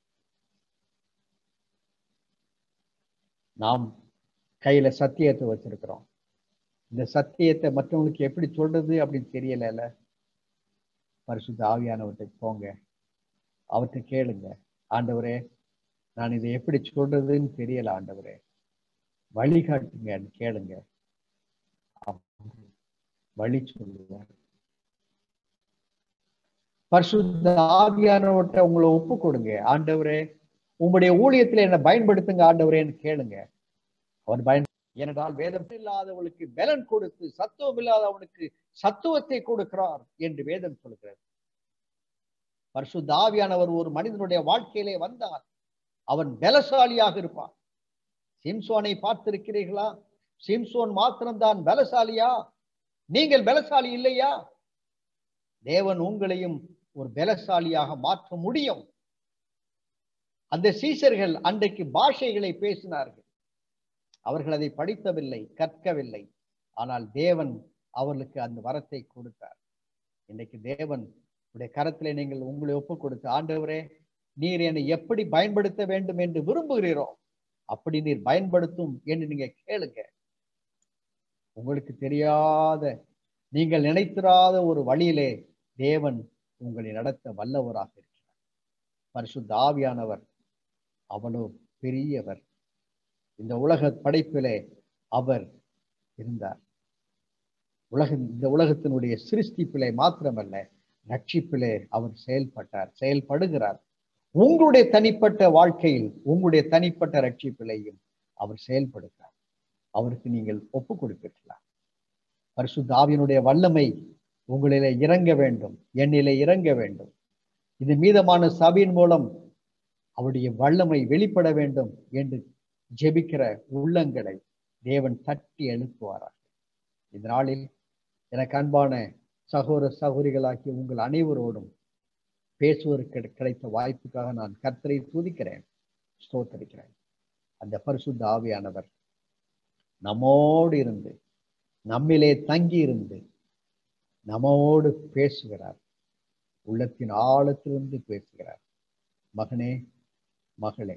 நாம் கையில சத்தியத்தை வச்சிருக்கிறோம். இந்த சத்தியத்தை மற்றவங்களுக்கு எப்படி சொல்றது அப்படின்னு தெரியல. பரிசுத்த ஆவியானவர்கிட்ட போங்க, அவர்கிட்ட கேளுங்க, ஆண்டவரே நான் இதை எப்படி சொல்றதுன்னு தெரியல ஆண்டவரே, வழிகாட்டுங்க கேளுங்க, வழி சொல்லுவார். பரிசுத்த ஆவியானவர்கிட்ட உங்களை ஒப்பு கொடுங்க, ஆண்டவரே உங்களுடைய ஊழியத்துல என்ன பயன்படுத்துங்க ஆண்டவரேன்னு கேளுங்க. அவர் பயன் ஏனென்றால் வேதம் இல்லாதவனுக்கு பலன் கொடுத்து சத்துவம் இல்லாதவனுக்கு சத்துவத்தை கொடுக்கிறார் என்று வேதம் சொல்கிறது. பரிசுத்த ஆவியானவர் ஒரு மனிதனுடைய வாழ்க்கையிலே வந்தார், அவன் பலசாலியாக இருப்பான். சிம்சோனை பார்த்திருக்கிறீர்களா? சிம்சோன் மாத்திரம்தான் பலசாலியா? நீங்கள் பலசாலி இல்லையா? தேவன் உங்களையும் ஒரு பலசாலியாக மாற்ற முடியும். அந்த சீஷர்கள் அன்றைக்கு பாஷைகளை பேசினார்கள். அவர்கள் அதை படித்தவில்லை, கற்கவில்லை. ஆனால் தேவன் அவர்களுக்கு அந்த வரத்தை கொடுத்தார். இன்னைக்கு தேவன் உடைய கரத்திலே நீங்கள் உங்களை ஒப்பு கொடுத்து, ஆண்டவரே நீர் என்னை எப்படி பயன்படுத்த வேண்டும் என்று விரும்புகிறீரோ அப்படி நீர் பயன்படுத்தும் என்று நீங்க கேளுங்க. உங்களுக்கு தெரியாத, நீங்கள் நினைத்திராத ஒரு வழியிலே தேவன் உங்களை நடத்த வல்லவராக இருக்கிறார். பரிசுத்த ஆவியானவர் அவ்வளவு பெரியவர். இந்த உலக படைப்பிலே அவர் இருந்தார். உலக இந்த உலகத்தினுடைய சிருஷ்டிப்பிலே மாத்திரமல்ல, ரட்சிப்பிலே அவர் செயல்பட்டார், செயல்படுகிறார். உங்களுடைய தனிப்பட்ட வாழ்க்கையில், உங்களுடைய தனிப்பட்ட ரட்சிப்பிலையும் அவர் செயல்படுகிறார். அவருக்கு நீங்கள் ஒப்பு கொடுப்பீர்களா? பரிசுத்த ஆவியினுடைய வல்லமை உங்களிலே இறங்க வேண்டும், என்னிலே இறங்க வேண்டும். இது மீதமான சபையின் மூலம் அவருடைய வல்லமை வெளிப்பட வேண்டும் என்று ஜெபிக்கிற உள்ளங்களை தேவன் தட்டி எழுப்புவாராக. இந்த நாளில் எனக்கு அன்பான சகோதர சகோதரிகளாகிய உங்கள் அனைவரோடும் பேசுவதற்கு கிடைத்த வாய்ப்புக்காக நான் கர்த்தரை துதிக்கிறேன், ஸ்தோத்தரிக்கிறேன். அந்த பரிசுத்த ஆவியானவர் நம்மோடு இருந்து, நம்மிலே தங்கி இருந்து நம்மோடு பேசுகிறார். உள்ளத்தின் ஆழத்திலிருந்து பேசுகிறார். மகனே, மகளே,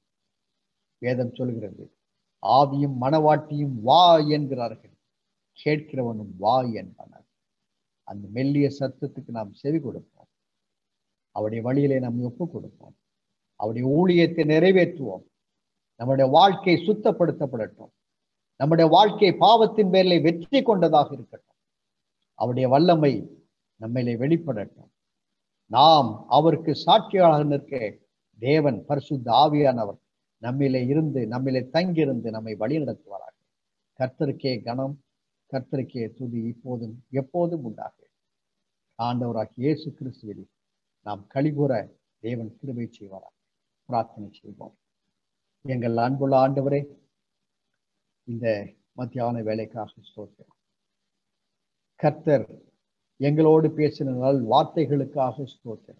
வேதம் சொல்கிறது, ஆவியும் மனவாட்டியும் வா என்கிறார்கள், கேட்கிறவனும் வா என்பனர். அந்த மெல்லிய சத்தத்துக்கு நாம் செவி கொடுப்போம். அவருடைய வழியிலே நாம் ஒப்பு கொடுப்போம். அவருடைய ஊழியத்தை நிறைவேற்றுவோம். நம்முடைய வாழ்க்கை சுத்தப்படுத்தப்படட்டும். நம்முடைய வாழ்க்கை பாவத்தின் பேரிலே வெற்றி கொண்டதாக இருக்கட்டும். அவருடைய வல்லமை நம்மிலே வெளிப்படட்டும். நாம் அவருக்கு சாட்சியாக நிற்க தேவன் பரிசுத்த ஆவியானவர் நம்மிலே இருந்து, நம்மிலே தங்கியிருந்து நம்மை வழி நடத்துவார்கள். கர்த்தருக்கே கனம், கர்த்தருக்கே துதி இப்போதும் எப்போதும் உண்டாக. ஆண்டவராகிய இயேசு கிறிஸ்துவில் நாம் களிகூற தேவன் கிருபை செய்வாராக. பிரார்த்தனை செய்வோம். எங்கள் அன்புள்ள ஆண்டவரே, இந்த மத்தியான வேலைக்காக ஸ்தோத்திரம். கர்த்தர் எங்களோடு பேசின நல் வார்த்தைகளுக்காக ஸ்தோத்திரம்.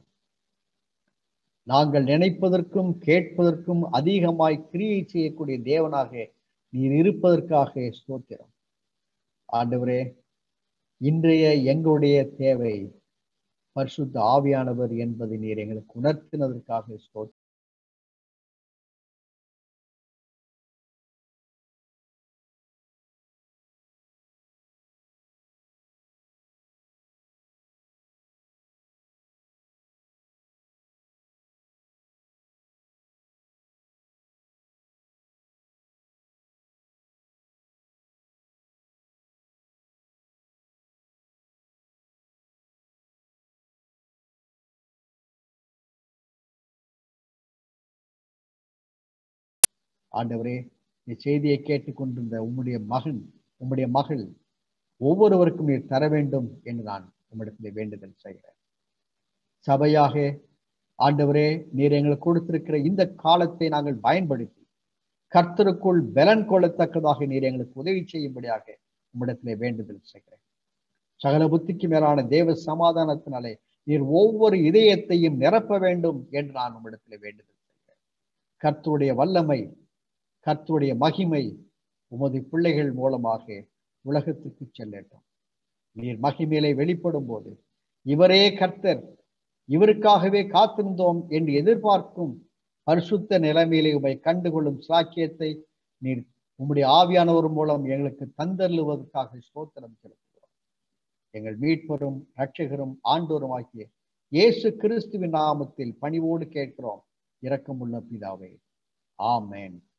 நாங்கள் நினைப்பதற்கும் கேட்பதற்கும் அதிகமாய் கிரியை செய்யக்கூடிய தேவனாக நீர் இருப்பதற்காக ஸ்தோத்திரம். ஆண்டவரே, இன்றைய எங்களுடைய தேவை பரிசுத்த ஆவியானவர் என்பதை நீர் எங்களுக்கு உணர்த்தினதற்காக ஸ்தோத்திரம். ஆண்டவரே, இந்த செய்தியை கேட்டுக்கொண்டிருந்த உம்முடைய மகன், உம்முடைய மகள் ஒவ்வொருவருக்கும் நீர் தர வேண்டும் என்று நான் உம்மிடத்தில் வேண்டுதல் செய்கிறேன். சபையாக ஆண்டவரே, நீர் எங்களுக்கு கொடுத்திருக்கிற இந்த காலத்தை நாங்கள் பயன்படுத்தி கர்த்தருக்குள் பலன் கொள்ளத்தக்கதாக நீர் எங்களுக்கு உதவி செய்யும்படியாக உம்மிடத்திலே வேண்டுதல் செய்கிறேன். சகல புத்திக்கு மேலான தேவ சமாதானத்தினாலே நீர் ஒவ்வொரு இதயத்தையும் நிரப்ப வேண்டும் என்று நான் உம்மிடத்திலே வேண்டுதல் செய்கிறேன். கர்த்தருடைய வல்லமை, கர்த்தருடைய மகிமை உமது பிள்ளைகள் மூலமாக உலகத்துக்கு செல்லட்டும். நீர் மகிமையிலே வெளிப்படும் போது இவரே கர்த்தர், இவருக்காகவே காத்திருந்தோம் என்று எதிர்பார்க்கும் பரிசுத்த நிலைமையிலே உம்மை கண்டுகொள்ளும் சாக்கியத்தை நீர் உம்முடைய ஆவியானவர் மூலம் எங்களுக்கு தந்தருளுவதற்காக ஸ்தோத்திரம் செலுத்துகிறோம். எங்கள் மீட்பரும் இரட்சகரும் ஆண்டோரும் ஆகிய இயேசு கிறிஸ்துவின் நாமத்தில் பணிவோடு கேட்கிறோம், இரக்கமுள்ள பிதாவே, ஆமென்.